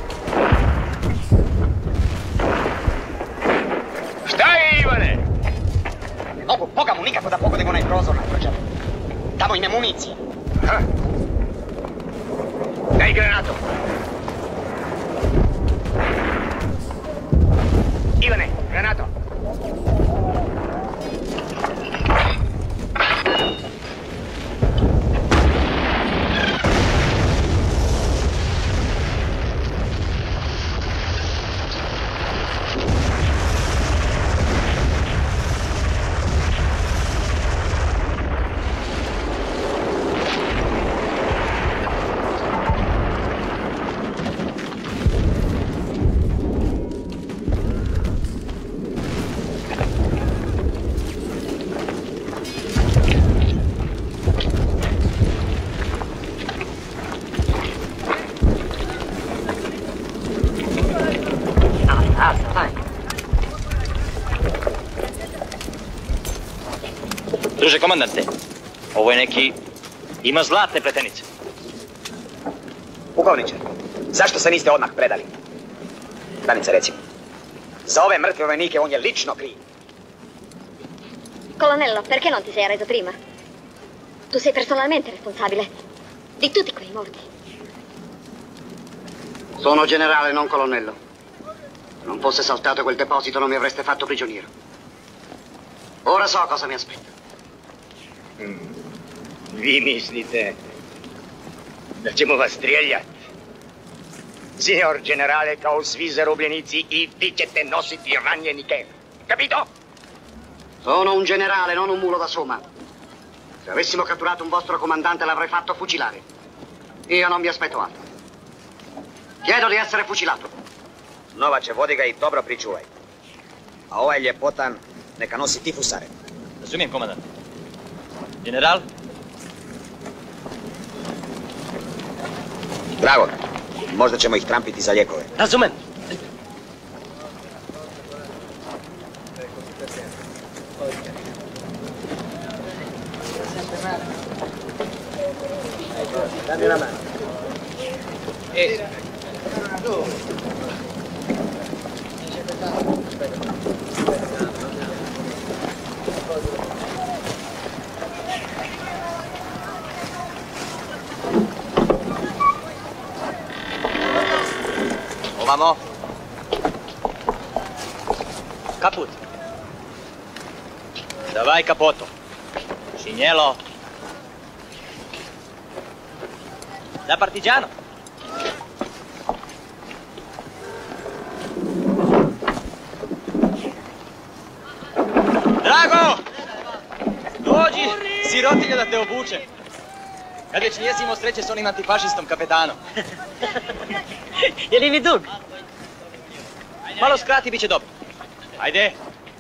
Stai, Ivane! Mogu, poga mu nikako da pogodim onaj prozor na tvrđavi. Tamo im je municija. Daj granatu! Ivane, granato! Druže komandante, ovo je neki... ima zlatne pletenice. Pukovniče, zašto se niste odmah predali? Danica, recimo, za ove mrtve vojnike on je lično kriv. Colonnello, perché non ti sei arreso prima? Tu sei personalmente responsabile di tutti quei morti. Sono generale, non colonnello. Non fosse saltato quel deposito non mi avreste fatto prigioniero. Ora so cosa mi aspetta. Vi mislite da ćemo vas strijeljati? Signor generale, kao svi zarobljenici i vi ćete nositi ranjenike. Capito? Sono un generale, non un mulo da somma. Se avessimo catturato un vostro comandante l'avrei fatto fucilare. Io non mi aspetto altro. Chiedo di essere fucilato. Novače, vodi ga i dobro pričuvaj. A ovaj ljepotan neka nosi tifusare. Razumijem, komandant. General? Drago, možda ćemo ih trampiti za lijekove. Razumem. Dammi una mano. E... Ovamo. Kaput. Davaj kapoto. Šinjelo. Da partigiano. Drago! Dođi, sirotinja da te obuče. Kad već nijesi imao sreće s onim antifašistom kapetanom. Je li mi dug? Malo skrati, bit će dobro. Ajde.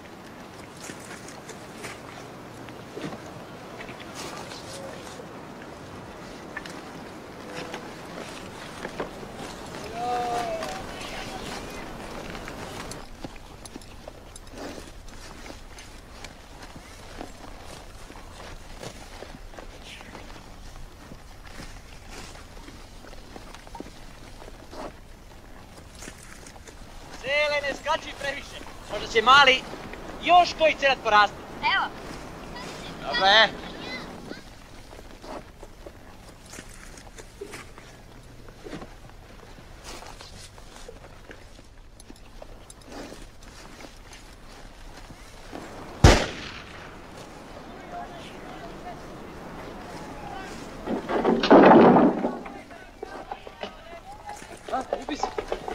Sele, ne skači previše. Možda će mali još koji cerat porasti. Evo. Dobro je.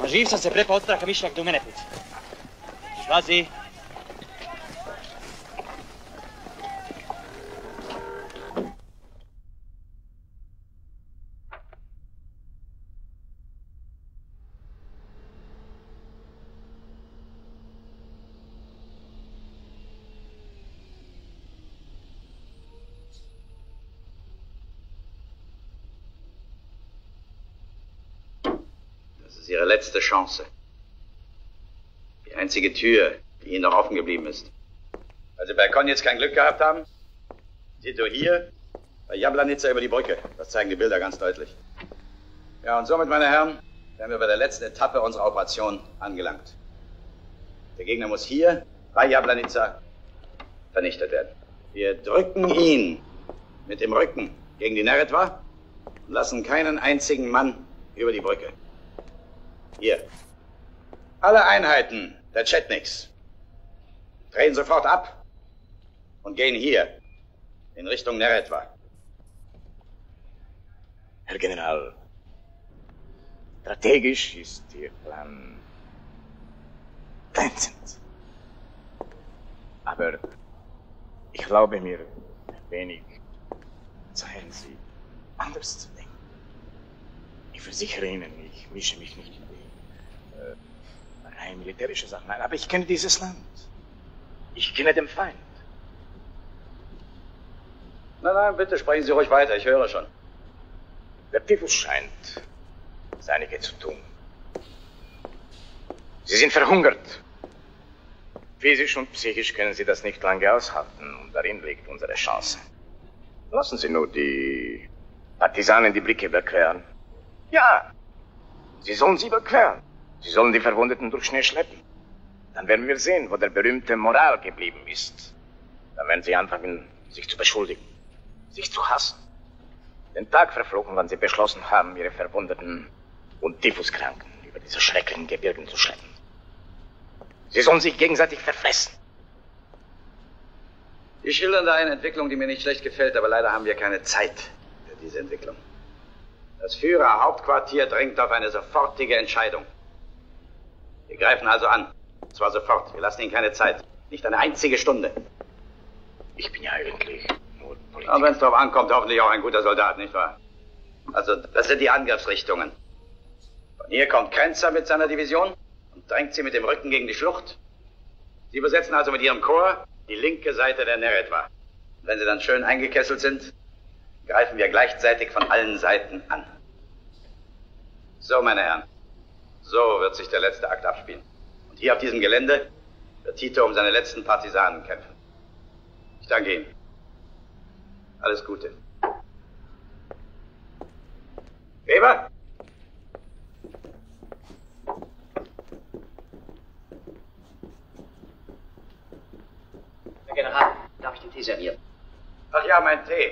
Živ sam se prepao od straha mišljak da u mene puca. Izlazi. Das ist Ihre letzte Chance. Die einzige Tür, die Ihnen noch offen geblieben ist. Weil Sie bei Konitz kein Glück gehabt haben? Tito hier, bei Jablanica über die Brücke. Das zeigen die Bilder ganz deutlich. Ja, und somit, meine Herren, wären wir bei der letzten Etappe unserer Operation angelangt. Der Gegner muss hier, bei Jablanica, vernichtet werden. Wir drücken ihn mit dem Rücken gegen die Neretva und lassen keinen einzigen Mann über die Brücke. Hier. Alle Einheiten der Chetniks drehen sofort ab und gehen hier in Richtung Neretva. Herr General, strategisch ist Ihr Plan glänzend. Aber ich glaube mir, wenig zeigen Sie, anders zu denken. Ich versichere Ihnen, ich mische mich nicht in die äh, rein militärische Sachen ein, aber ich kenne dieses Land. Ich kenne den Feind. Nein, nein, bitte sprechen Sie ruhig weiter, ich höre schon. Der Typhus scheint das Einige zu tun. Sie sind verhungert. Physisch und psychisch können Sie das nicht lange aushalten und darin liegt unsere Chance. Lassen Sie nur die Partisanen die Blicke überqueren. Ja, Sie sollen sie überqueren. Sie sollen die Verwundeten durch Schnee schleppen. Dann werden wir sehen, wo der berühmte Moral geblieben ist. Dann werden Sie anfangen, sich zu beschuldigen, sich zu hassen. Den Tag verflogen, wann Sie beschlossen haben, Ihre Verwundeten und Typhuskranken über diese schrecklichen Gebirgen zu schleppen. Sie sollen sich gegenseitig verfressen. Sie schildern da eine Entwicklung, die mir nicht schlecht gefällt, aber leider haben wir keine Zeit für diese Entwicklung. Das Führerhauptquartier drängt auf eine sofortige Entscheidung. Wir greifen also an. Und zwar sofort. Wir lassen Ihnen keine Zeit. Nicht eine einzige Stunde. Ich bin ja eigentlich nur Politiker. Aber wenn es darauf ankommt, hoffentlich auch ein guter Soldat, nicht wahr? Also, das sind die Angriffsrichtungen. Von hier kommt Krenzer mit seiner Division und drängt sie mit dem Rücken gegen die Schlucht. Sie besetzen also mit ihrem Korps die linke Seite der Neretva. Wenn sie dann schön eingekesselt sind, greifen wir gleichzeitig von allen Seiten an. So, meine Herren, so wird sich der letzte Akt abspielen. Und hier auf diesem Gelände wird Tito um seine letzten Partisanen kämpfen. Ich danke Ihnen. Alles Gute. Weber? Herr General, darf ich den Tee servieren? Ach ja, mein Tee.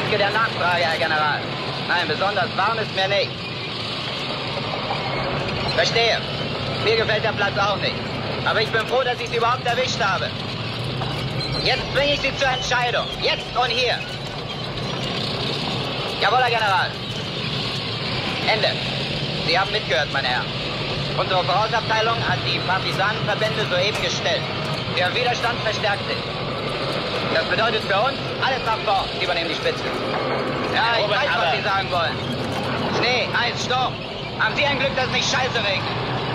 Danke der Nachfrage, Herr General. Nein, besonders warm ist mir nicht. Verstehe. Mir gefällt der Platz auch nicht. Aber ich bin froh, dass ich Sie überhaupt erwischt habe. Jetzt zwinge ich Sie zur Entscheidung. Jetzt und hier. Jawohl, Herr General. Ende. Sie haben mitgehört, meine Herren. Unsere Vorausabteilung hat die Partisanenverbände soeben gestellt. Der Widerstand verstärkt sich. Das bedeutet für uns, alles nach vorn. Sie übernehmen die Spitze. Ja, ich Robert, weiß, was aber- Sie sagen wollen. Schnee, Eis, Sturm. Haben Sie ein Glück, dass es nicht scheiße regnet?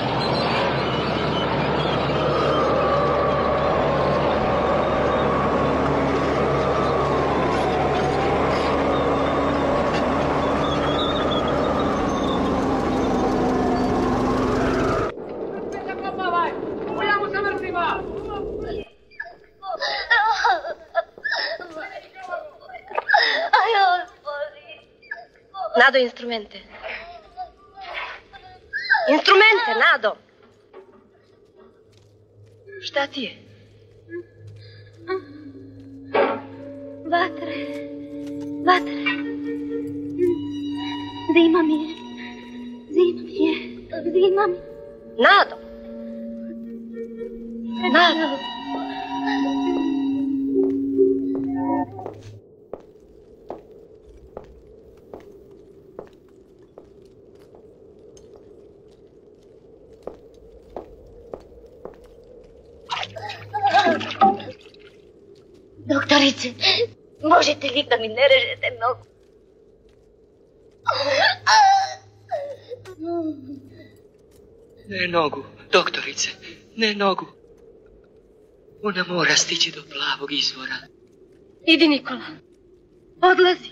Nado instrumente. Instrumente, Nado. Šta ti je? Vatre. Vatre. Zima mi je. Zima mi je. Zima mi. Nado. Nado. Doktorice, možete li da mi ne režete nogu? Ne nogu, doktorice, ne nogu. Ona mora stići do plavog izvora. Idi, Nikola. Odlazi.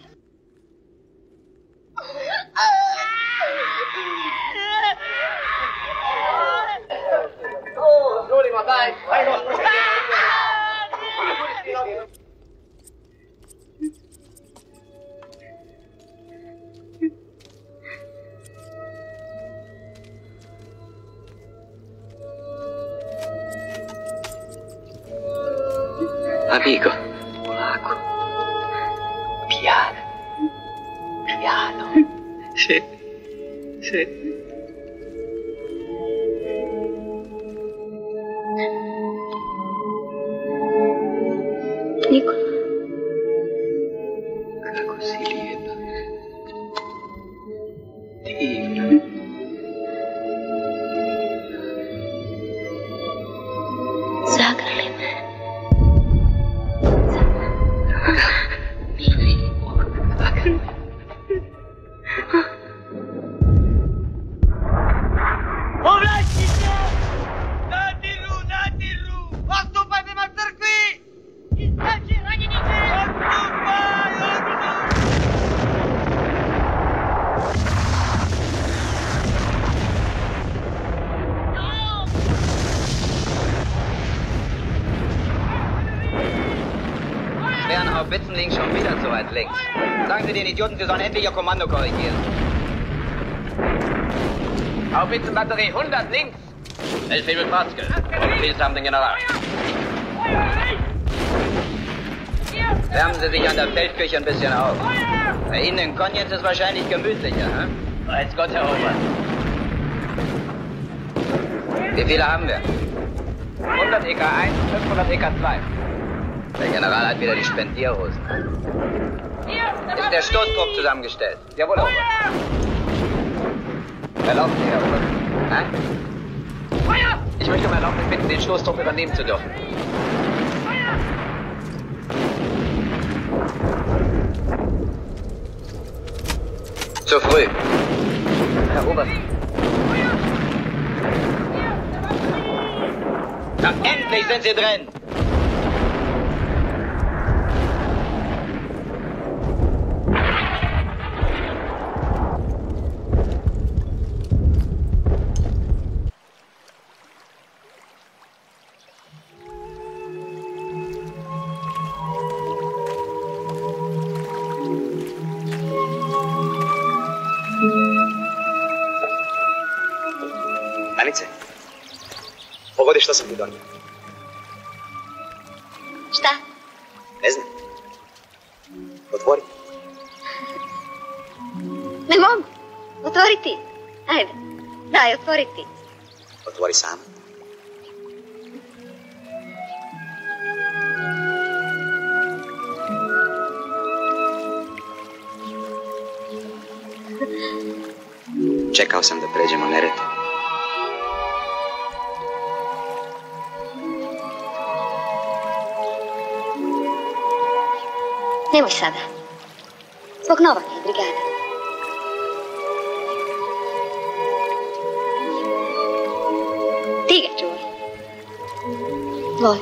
Giulio, dai, vai no. Amico, polacco. Piano. Piano. Sì, sì. Nikola. Kako si lijepa. Divna. Zagrli me. Povlači se! Nadiru, nadiru! Odstupaj prema crkvi! Iskači ranjenike! Odstupaj, odstupaj! Bernhaupt-Witzen liegen schon wieder zu weit links. Sagen Sie den Idioten, Sie sollen endlich Ihr Kommando korrigieren. Haubitzenbatterie hundert links. Elfhebel Pratzke. Befehlshaber haben den General. Wärmen Sie sich an der Feldküche ein bisschen auf. Bei Ihnen in Konjetz ist es wahrscheinlich gemütlicher, ne? Weiß Gott, Herr Oberst. Wie viele haben wir? hundert E K eins, fünfhundert E K zwei. Der General hat wieder die Spendierhosen. Ist der Stoßtrupp zusammengestellt? Jawohl, Herr Oberst. Erlauben Sie, Herr Oberst. Hä? Ich möchte um Erlaubnis bitten, den Stoßtrupp übernehmen zu dürfen. Zu früh. Herr Oberst. Na, endlich sind Sie drin! Danice, pogodi što sam ti donio. Šta? Ne znam. Otvori. Ne mogu. Otvori ti. Ajde. Daj, otvori ti. Otvori sam. Čekao sam da pređemo Neretvu. Nemoj sada. Zbog Novaka i brigade. Ti ga čuvaj. Tvoj.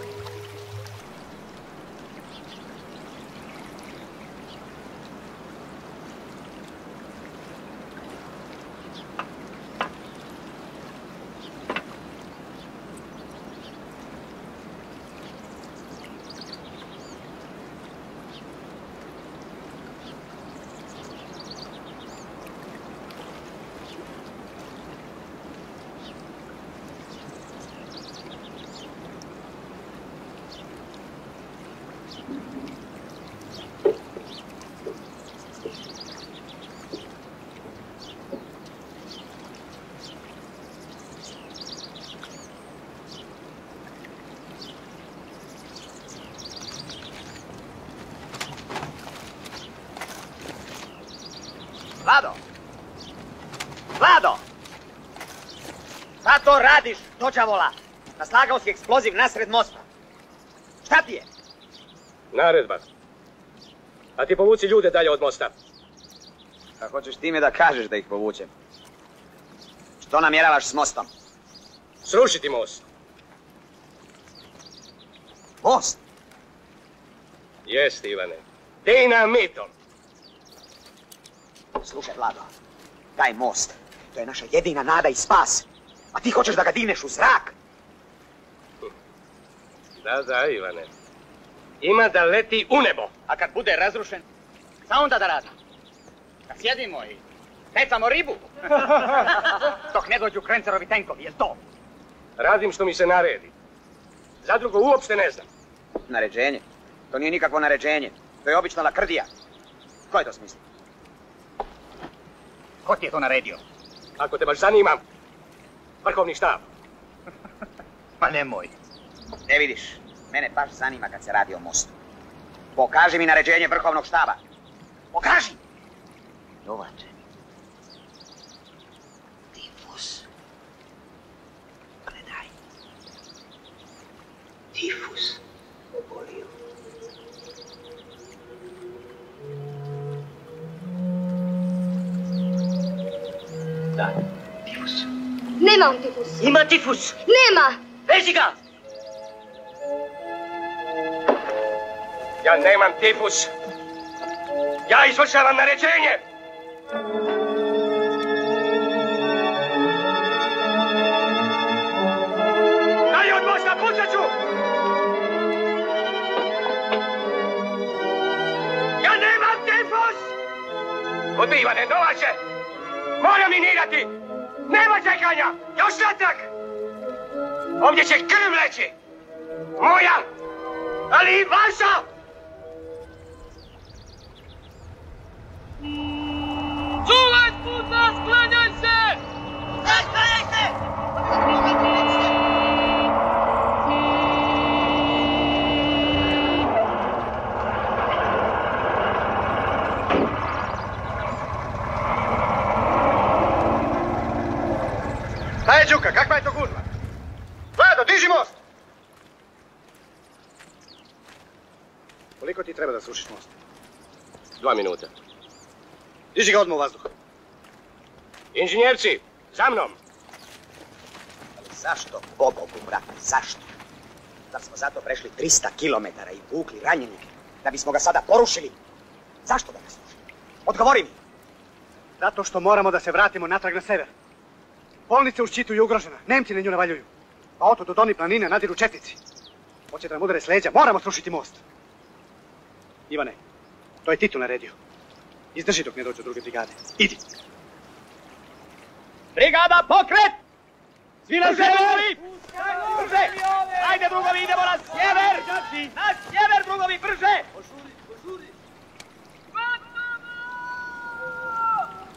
Vlado! Vlado! Šta to radiš, dođavola? Naslagao si eksploziv nasred mosta. Šta ti je? Naredba. A ti povuci ljude dalje od mosta. A hoćeš time da kažeš da ih povučem? Što namjeravaš s mostom? Srušiti most. Most? Jest, Ivane. Dinamitom. Slušaj, Vlado, taj most, to je naša jedina nada i spas. A ti hoćeš da ga digneš u zrak? Da, da, Ivane. Ima da leti u nebo. A kad bude razrušen, šta onda da radi? Da sjedimo i pecamo ribu. Dok ne dođu Krencerovi tenkovi, je to? Radim što mi se naredi. Za drugo uopšte ne znam. Naređenje? To nije nikakvo naređenje. To je obična lakrdija. Ko je to smislio? Ko ti je to naredio? Ako te baš zanima, vrhovni štab. Pa nemoj. Ne vidiš, mene baš zanima kad se radi o mostu. Pokaži mi naređenje vrhovnog štaba. Pokaži! Novače. Tifus. Gledaj. Tifus. Obolio. Da, tifus. Nema on tifus. Ima tifus. Nema! Veži ga! Ja nemam tifus. Ja izvršavam naređenje. Dalje od mosta, pucat ću! Ja nemam tifus! Odbi, Ivane, dovaće! Moram minirati! Nema čekanja! Još natrag! Ovdje će krv leći! Moja! Ali i vaša! Čuvaj puta, sklanjaj se! Ne, sklanjaj se! Šta je, Đuka, kakva je to gužva? Vlado, diži most! Koliko ti treba da srušiš most? Dva minuta. Diži ga odmah u vazduh. Inženjerci, za mnom! Ali zašto, pobogu, brate, zašto? Da smo zato prešli trista kilometara i vukli ranjenike, da bismo ga sada porušili. Zašto da ga slušamo? Odgovori mi! Zato što moramo da se vratimo natrag na sever. Bolnica u Ščitu je ugrožena, Nemci na nju navaljuju. Pa oto do Doni planine nadiru četnici. Hoće da nam udare s leđa, moramo srušiti most. Ivane, to je Tito naredio. Izdrži dok ne dođu druge brigade. Idi! Brigada, pokret! Svi na sever! Brže! Ajde, drugovi, idemo na sjever! Na sjever, drugovi, brže!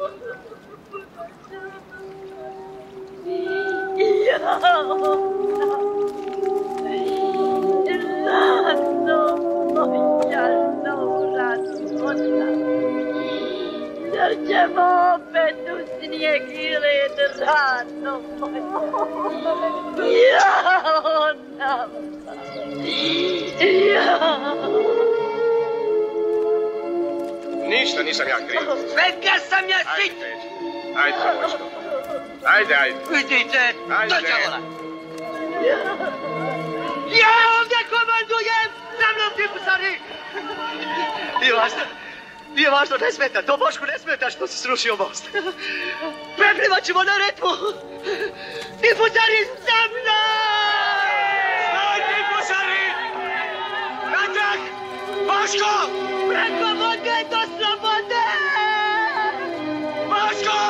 Ćemo opet u snijeg ili rano. Jao nam. Jao. Ništa nisam ja kriv. Svega sam ja sit! Ajde, Boško. Ajde, ajde. Vidite, Ajde. to ćemo. Ja ovdje komandujem! Za mnom tipusari! Nije važno. Nije važno, ne smeta. To Bošku ne smeta što si srušio most. Preplivat ćemo na Retvu. Tipusari za mnom! Stoj, tipusari! Natrag! Boško! Preko vode do slobode! Boško!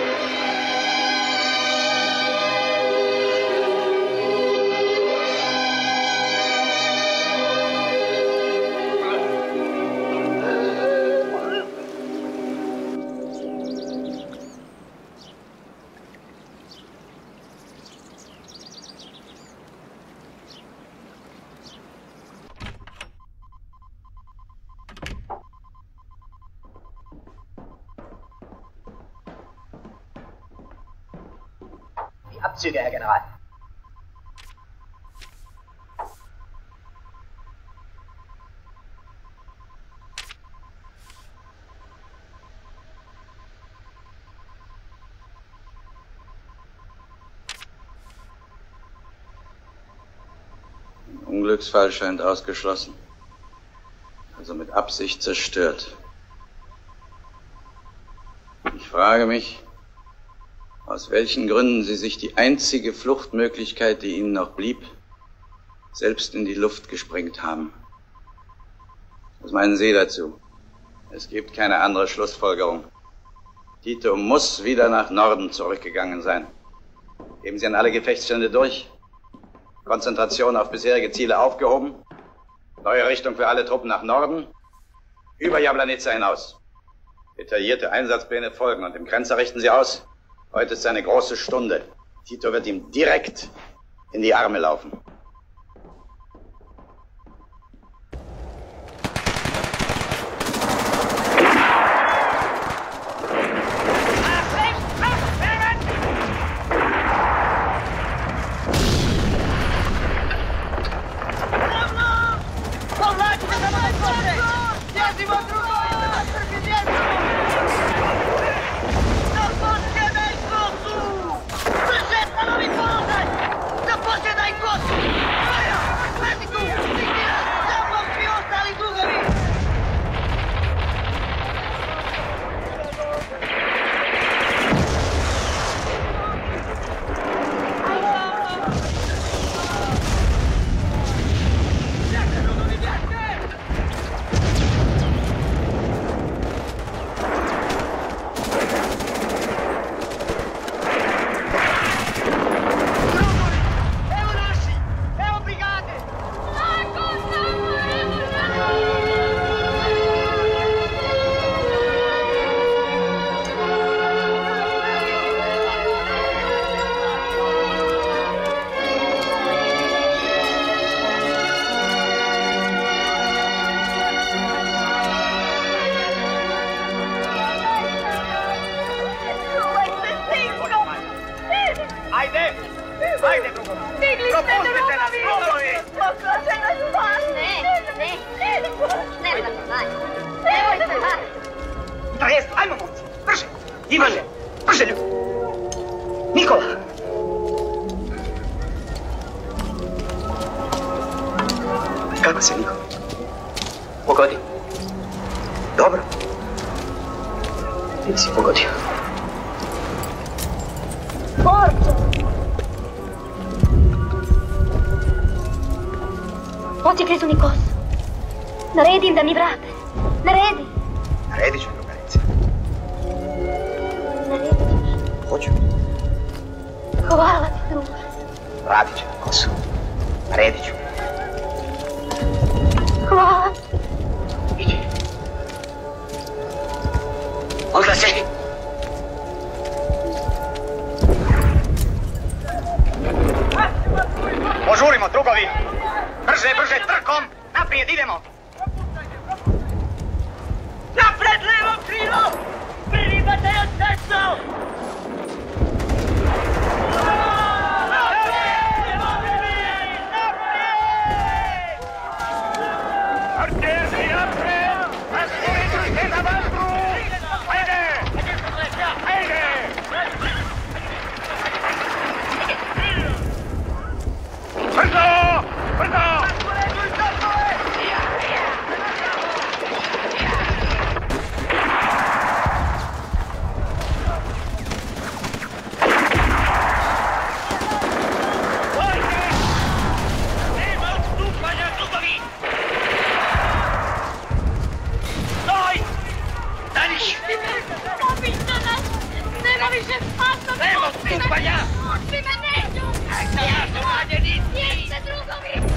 Abzüge, Herr General. Ein Unglücksfall scheint ausgeschlossen. Also mit Absicht zerstört. Ich frage mich, aus welchen Gründen Sie sich die einzige Fluchtmöglichkeit, die Ihnen noch blieb, selbst in die Luft gesprengt haben. Was meinen Sie dazu? Es gibt keine andere Schlussfolgerung. Tito muss wieder nach Norden zurückgegangen sein. Geben Sie an alle Gefechtsstände durch. Konzentration auf bisherige Ziele aufgehoben. Neue Richtung für alle Truppen nach Norden. Über Jablanica hinaus. Detaillierte Einsatzpläne folgen und im Grenzer richten Sie aus. Heute ist eine große Stunde. Tito wird ihm direkt in die Arme laufen. Hoće krizu Nikos. Naredi im da mi vrate. Naredi. Naredit ću, drugarice. Naredi ćeš. Hoću. Hvala ti, druže. Vratit ću Nikosu. Naredit ću. Hvala ti. Iđi. Olga, sedi. više spasno! Nemo stupanja! Pusti me, neću! Ja su ranjenici! Jeste drugovi!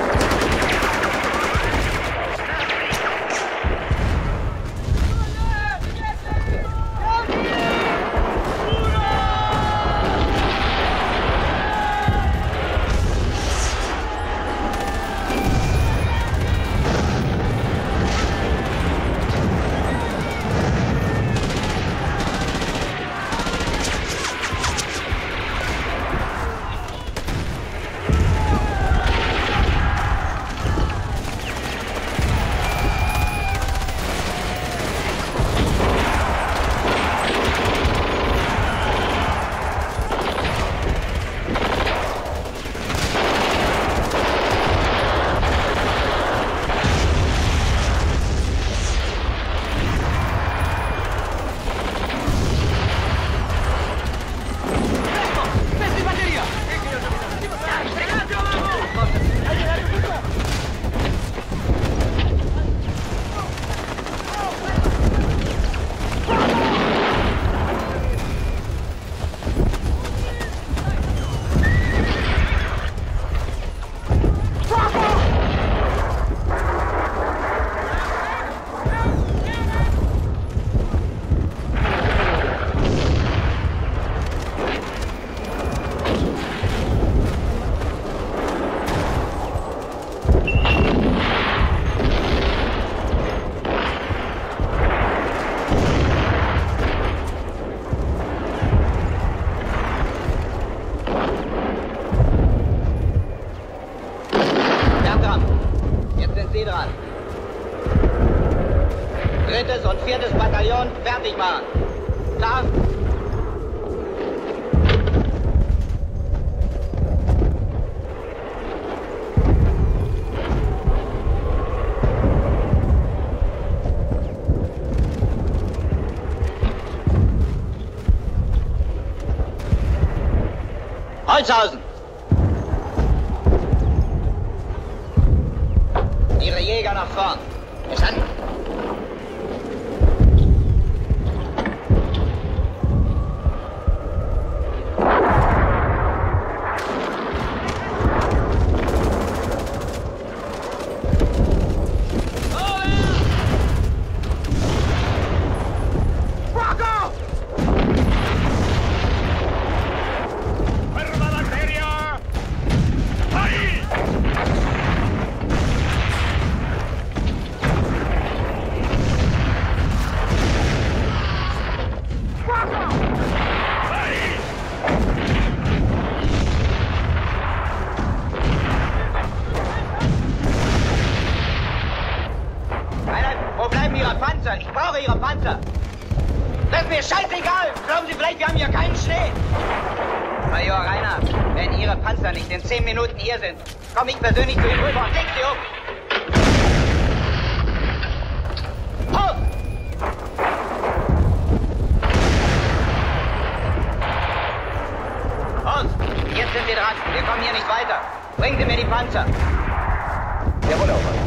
Drittes und viertes Bataillon fertig machen. Klar? Holzhausen! Ihre Jäger nach vorn. Verstanden? Hier sind. Komm ich persönlich zu Ihnen rüber und leg Sie um. Hoch! Und, jetzt sind Sie dran. Wir kommen hier nicht weiter. Bringen Sie mir die Panzer. Jawohl, Ober.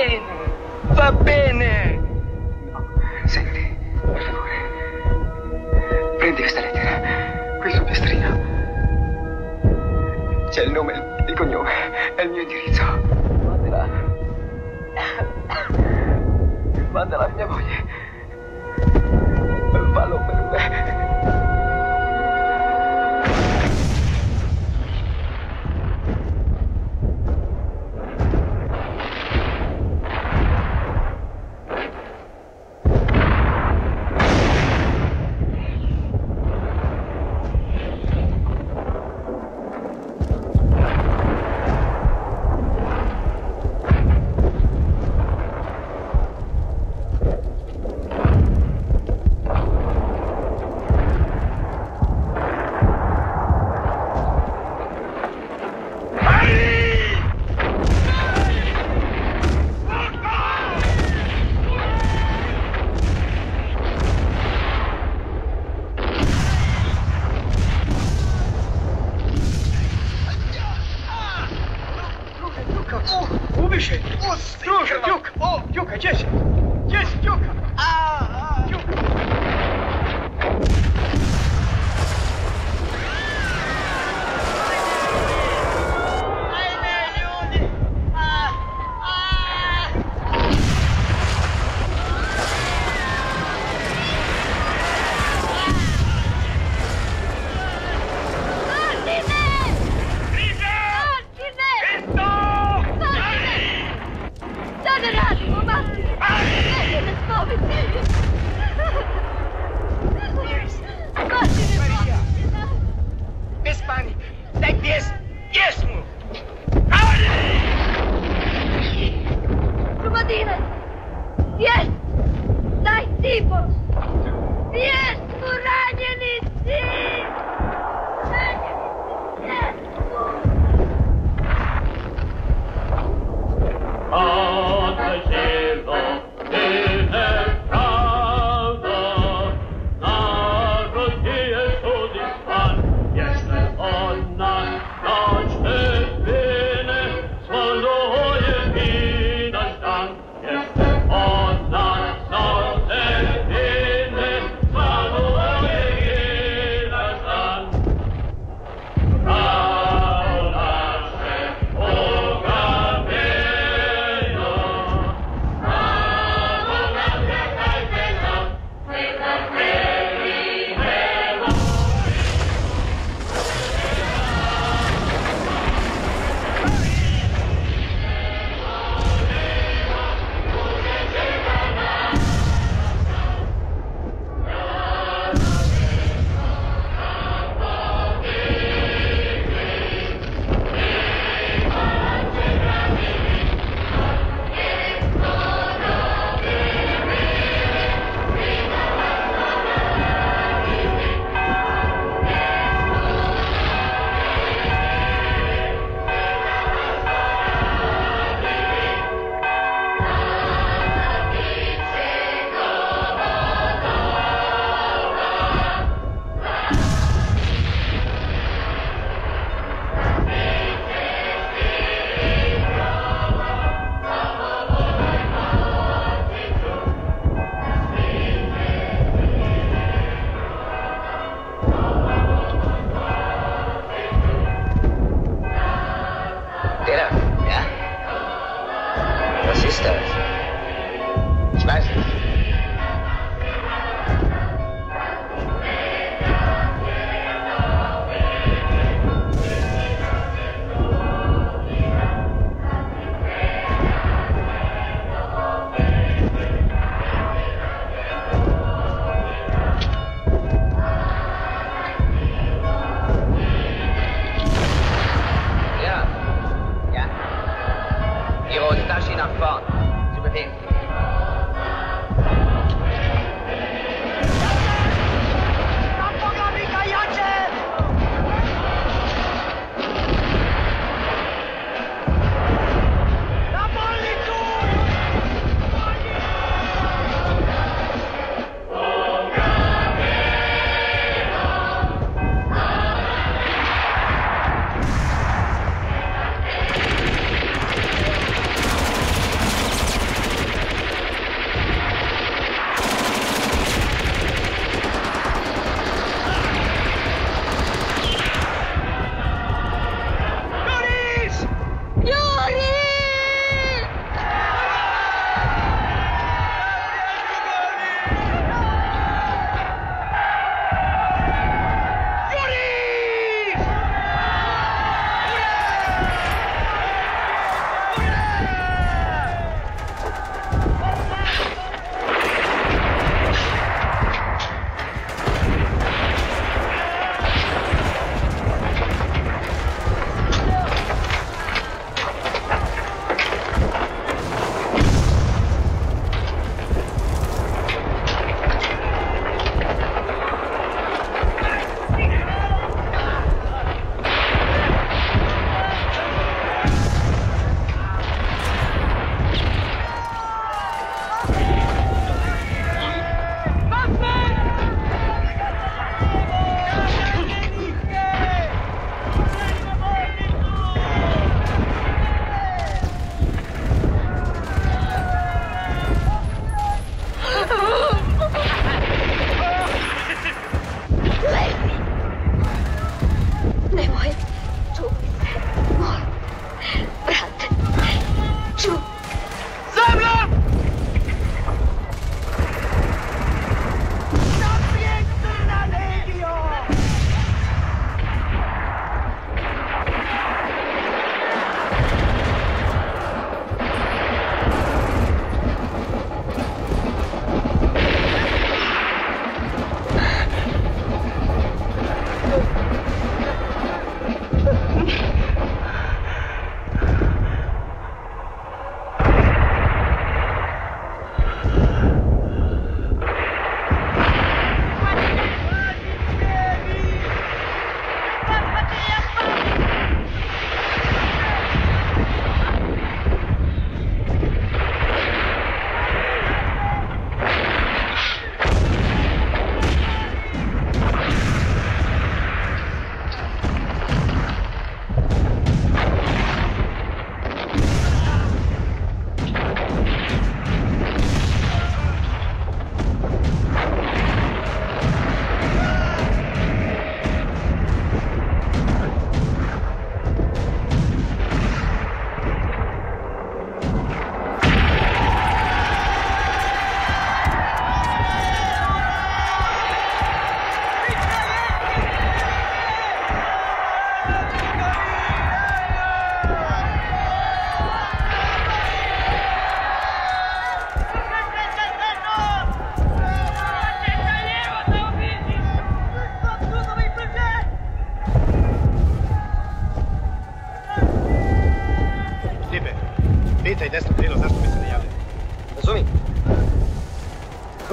bene, va bene. No, senti, per favore, prendi questa lettera, qui sul piastrino. C'è il nome, il cognome e il mio indirizzo. Mandala. Mandala a mia moglie. Fallo per me. State un attimo, Martine!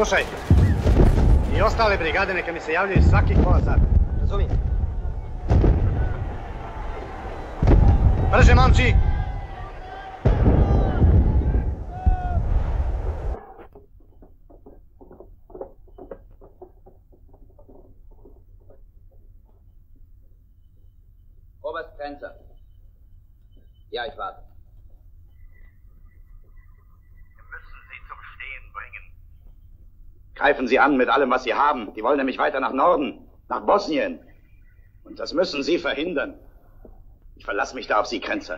Slušaj, i ostale brigade neka mi se javljaju svakih pola sata. Razumijem. Brže, momči! Oberst Grenzer. Ja, ich warte. Wir müssen sie zum Stehen bringen. Greifen Sie an mit allem, was Sie haben. Die wollen nämlich weiter nach Norden, nach Bosnien. Und das müssen Sie verhindern. Ich verlasse mich da auf Sie, Grenzer.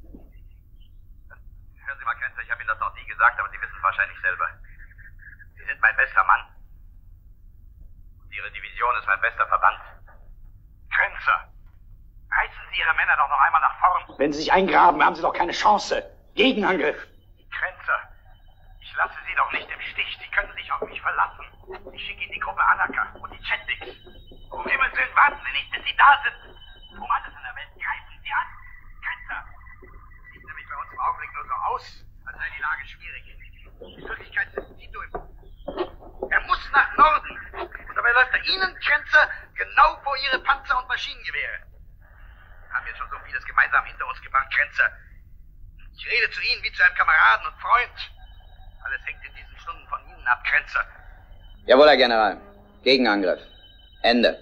Hören Sie mal, Grenzer, ich habe Ihnen das noch nie gesagt, aber Sie wissen es wahrscheinlich selber. Sie sind mein bester Mann. Und Ihre Division ist mein bester Verband. Grenzer, reißen Sie Ihre Männer doch noch einmal nach vorn. Wenn Sie sich eingraben, haben Sie doch keine Chance. Gegenangriff. Grenzer, ich lasse Sie doch nicht im Stich. Sie können sich auf mich verlassen. Ich schicke Ihnen die Gruppe Anaka und die Chetniks. Um Himmels Willen, warten Sie nicht, bis Sie da sind. Um alles in der Welt greifen Sie an. Grenzer. Sieht nämlich bei uns im Augenblick nur so aus, als sei die Lage schwierig. In Wirklichkeit sind Sie durch. Er muss nach Norden. Und dabei läuft er Ihnen, Grenzer, genau vor Ihre Panzer und Maschinengewehre. Wir haben jetzt schon so vieles gemeinsam hinter uns gebracht, Grenzer. Ich rede zu Ihnen wie zu einem Kameraden und Freund. Alles hängt in diesen Stunden von Ihnen ab, Grenzer. Jawohl, Herr General. Gegenangriff. Ende.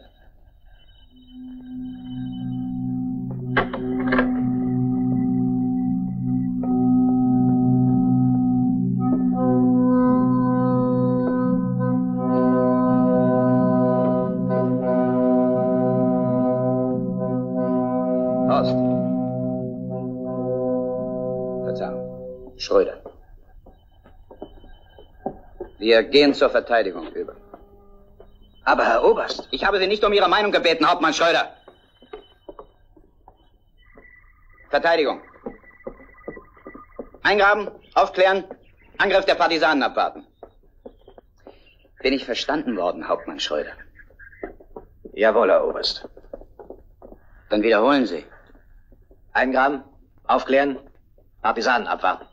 Horst. Verzeihung. Schröder. Wir gehen zur Verteidigung über. Aber, Herr Oberst, ich habe Sie nicht um Ihre Meinung gebeten, Hauptmann Schröder. Verteidigung. Eingraben, aufklären, Angriff der Partisanen abwarten. Bin ich verstanden worden, Hauptmann Schröder? Jawohl, Herr Oberst. Dann wiederholen Sie. Eingraben, aufklären, Partisanen abwarten.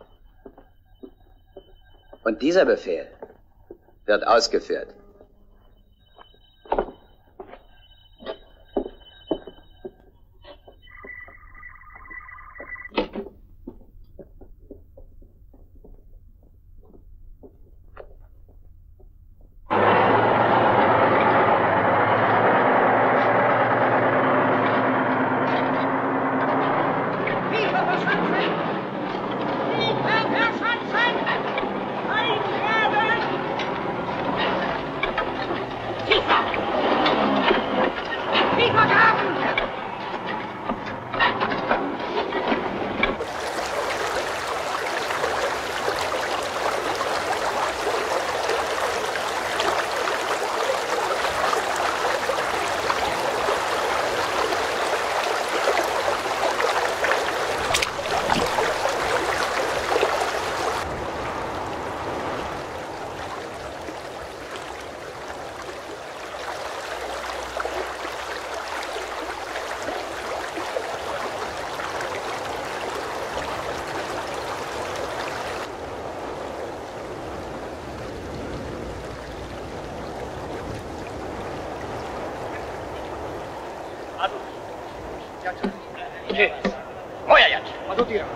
Und dieser Befehl wird ausgeführt. Moja Jać. Ma tu tira.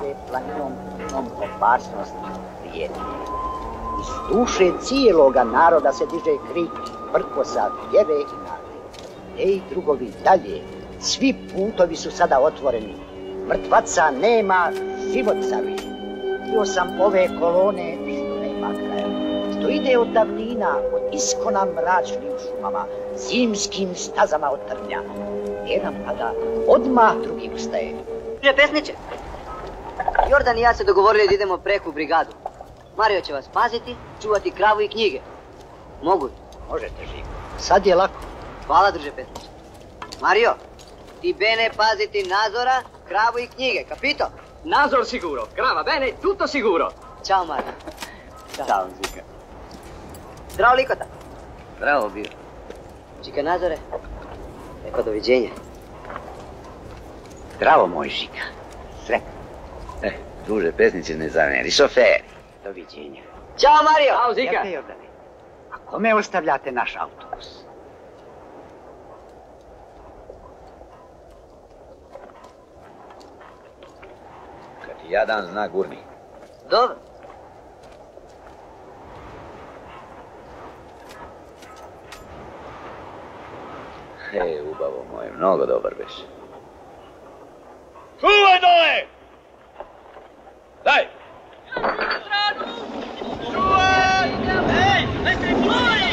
se planinom punom opasnosti prijeti. Iz duše cijeloga naroda se diže krik prkosa vjere i nade. Ej, drugovi, dalje, svi putovi su sada otvoreni. Mrtvaca nema, život caruje. Htio sam ove kolone što nema kraja, što ide od davnina, od iskona mračnim šumama, zimskim stazama od trnja. Jedan pada, odmah drugi ustaje. Prije pesniče, Jordan i ja se dogovorili da idemo preko u brigadu. Mario će vas paziti, čuvati kravu i knjige. Mogu? Možete, Žigo. Sad je lako. Hvala, druže pesniče. Mario, ti bene paziti Nazora, kravu i knjige, capito? Nazor sicuro, crava bene, tutto sicuro. Ciao Mario. Ciao, Ciao Zika. Zdravo Likota. Zdravo bio. Čika Nazore, eko doviđenja. Zdravo moj Žika. Sretno. Eh, druže pesnici ne zamjeri, šoferi. Doviđenja. Ćao Mario. Ćao Zika. Jate, Jordane. A kome ostavljate naš autobus? Kad ti ja dan zna gurni. Dobro. He, ubavo moj, mnogo dobar beš. Čuvaj dole! Daj! Čuvaj! Ej, ne se čuvaj!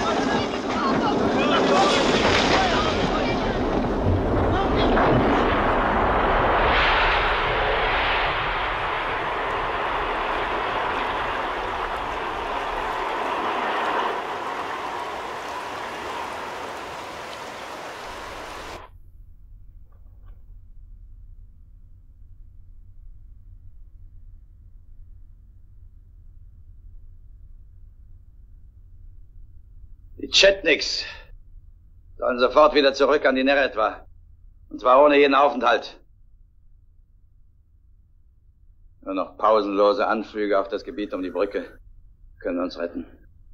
Die Chetniks sollen sofort wieder zurück an die Neretva. Und zwar ohne jeden Aufenthalt. Nur noch pausenlose Anflüge auf das Gebiet um die Brücke können uns retten.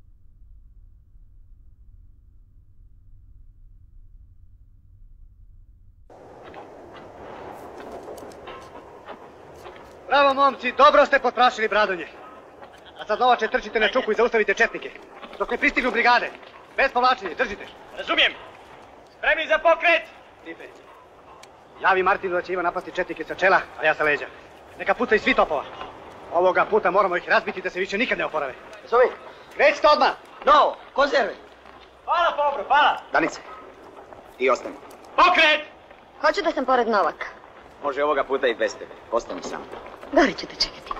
Bravo, momci, dobro ste potrašili Bradonje. A sad novače trčite na čuku i zaustavite četnike. Dok ne pristignu brigade. Bez povlačenja, držite. Razumijem. Spremni za pokret! Stipe. Javi Martinu da će Ivan napasti četnike sa čela, a ja sa leđa. Neka pucaju svi topova. Ovoga puta moramo ih razbiti da se više nikad ne oporave. Razumim. Krećite odmah! No, konzerve. Hvala, Pobro, hvala! Danice, ti ostani. Pokret! Hoću da sam pored Novaka. Može ovoga puta i bez tebe. Ostani sam. Gori ću te čekati.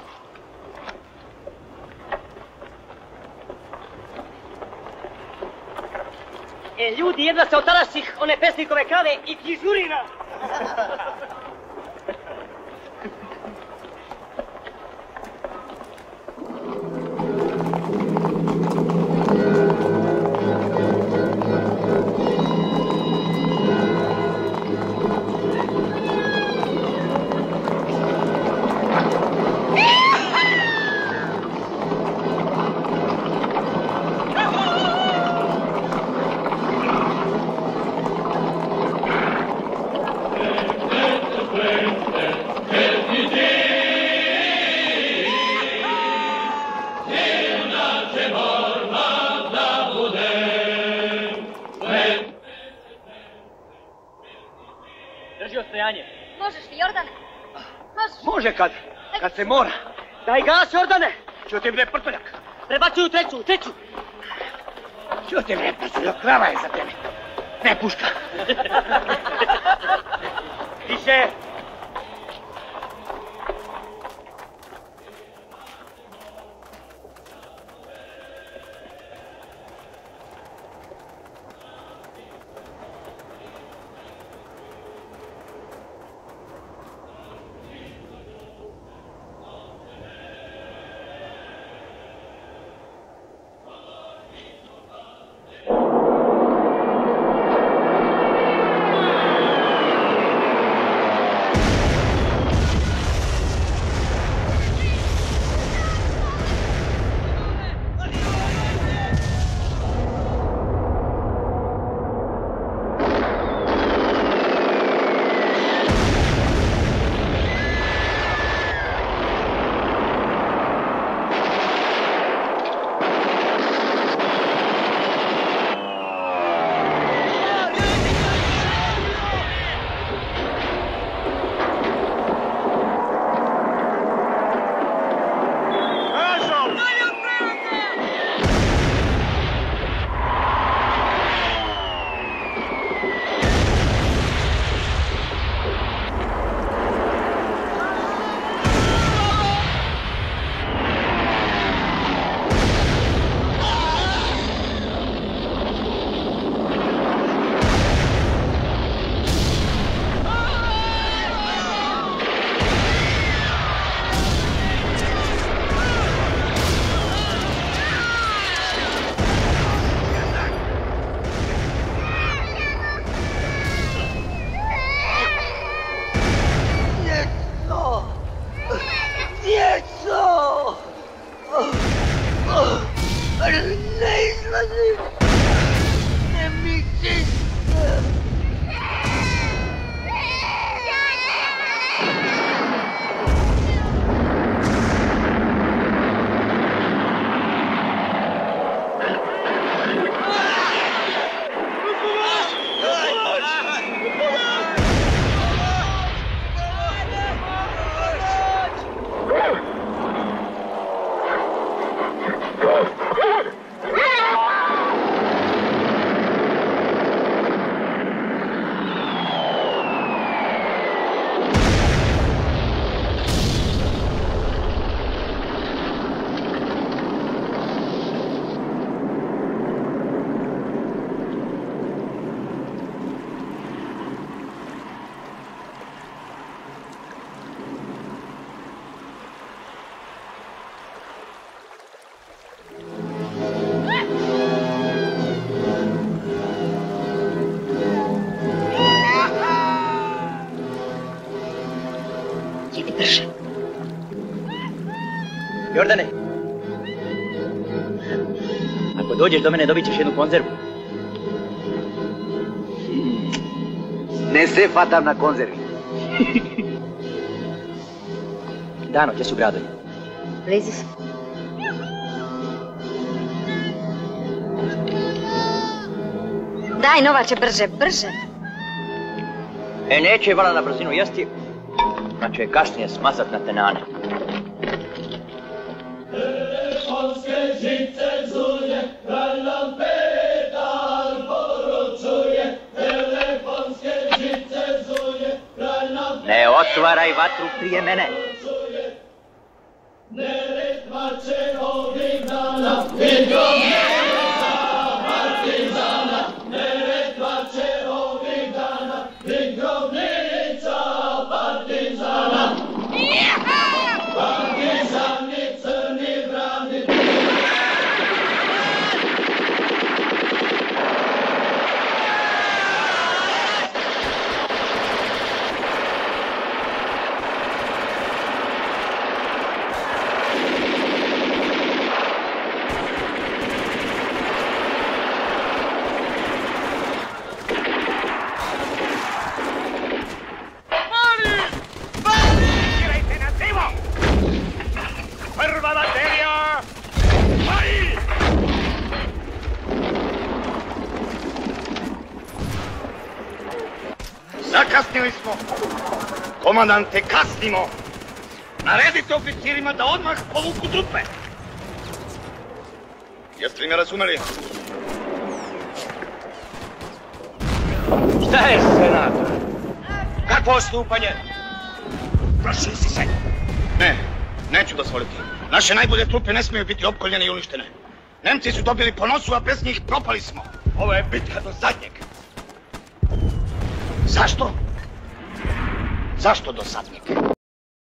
E, ljudi, jedna se otarasih one pesnikove krave i knjižurina. Drži ostojanje. Možeš li, Jordane? Možeš. Može kad, kad se mora. Daj gas, Jordane! Čutim bre, prtoljak. Prebacuju treću, treću. Čutim bre, prtoljak, krava je za tebe. Ne puška. Više. Jordane, ako dođeš do mene dobit ćeš jednu konzervu. Ne se fatam na konzervi. Dano, gdje su gradovi? Blizu su. Daj, novače, brže, brže. E, neće vala na brzinu jesti, pa će je kasnije smazat na tenane. Telefonske žice zuje, kralj nam Petar poručuje. Telefonske žice zuje, kralj nam Petar. Ne otvaraj vatru prije mene. Neretva će ovih dana bit grobnica partizana. Neretva će ovih dana bit grobnica partizana. Partizani crni brani. Prva baterija! Vaj! Zakasnili smo! Komandante, kasnimo! Naredite oficirima da odmah povuku trupe! Jeste li me razumeli? Šta je, senator? Kakvo odstupanje? Plašili si se? Ne, neću dozvoliti. Naše najbolje trupe ne smiju biti opkoljene i uništene. Nemci su dobili po nosu, a bez njih propali smo. Ovo je bitka do zadnjeg. Zašto? Zašto do zadnjeg?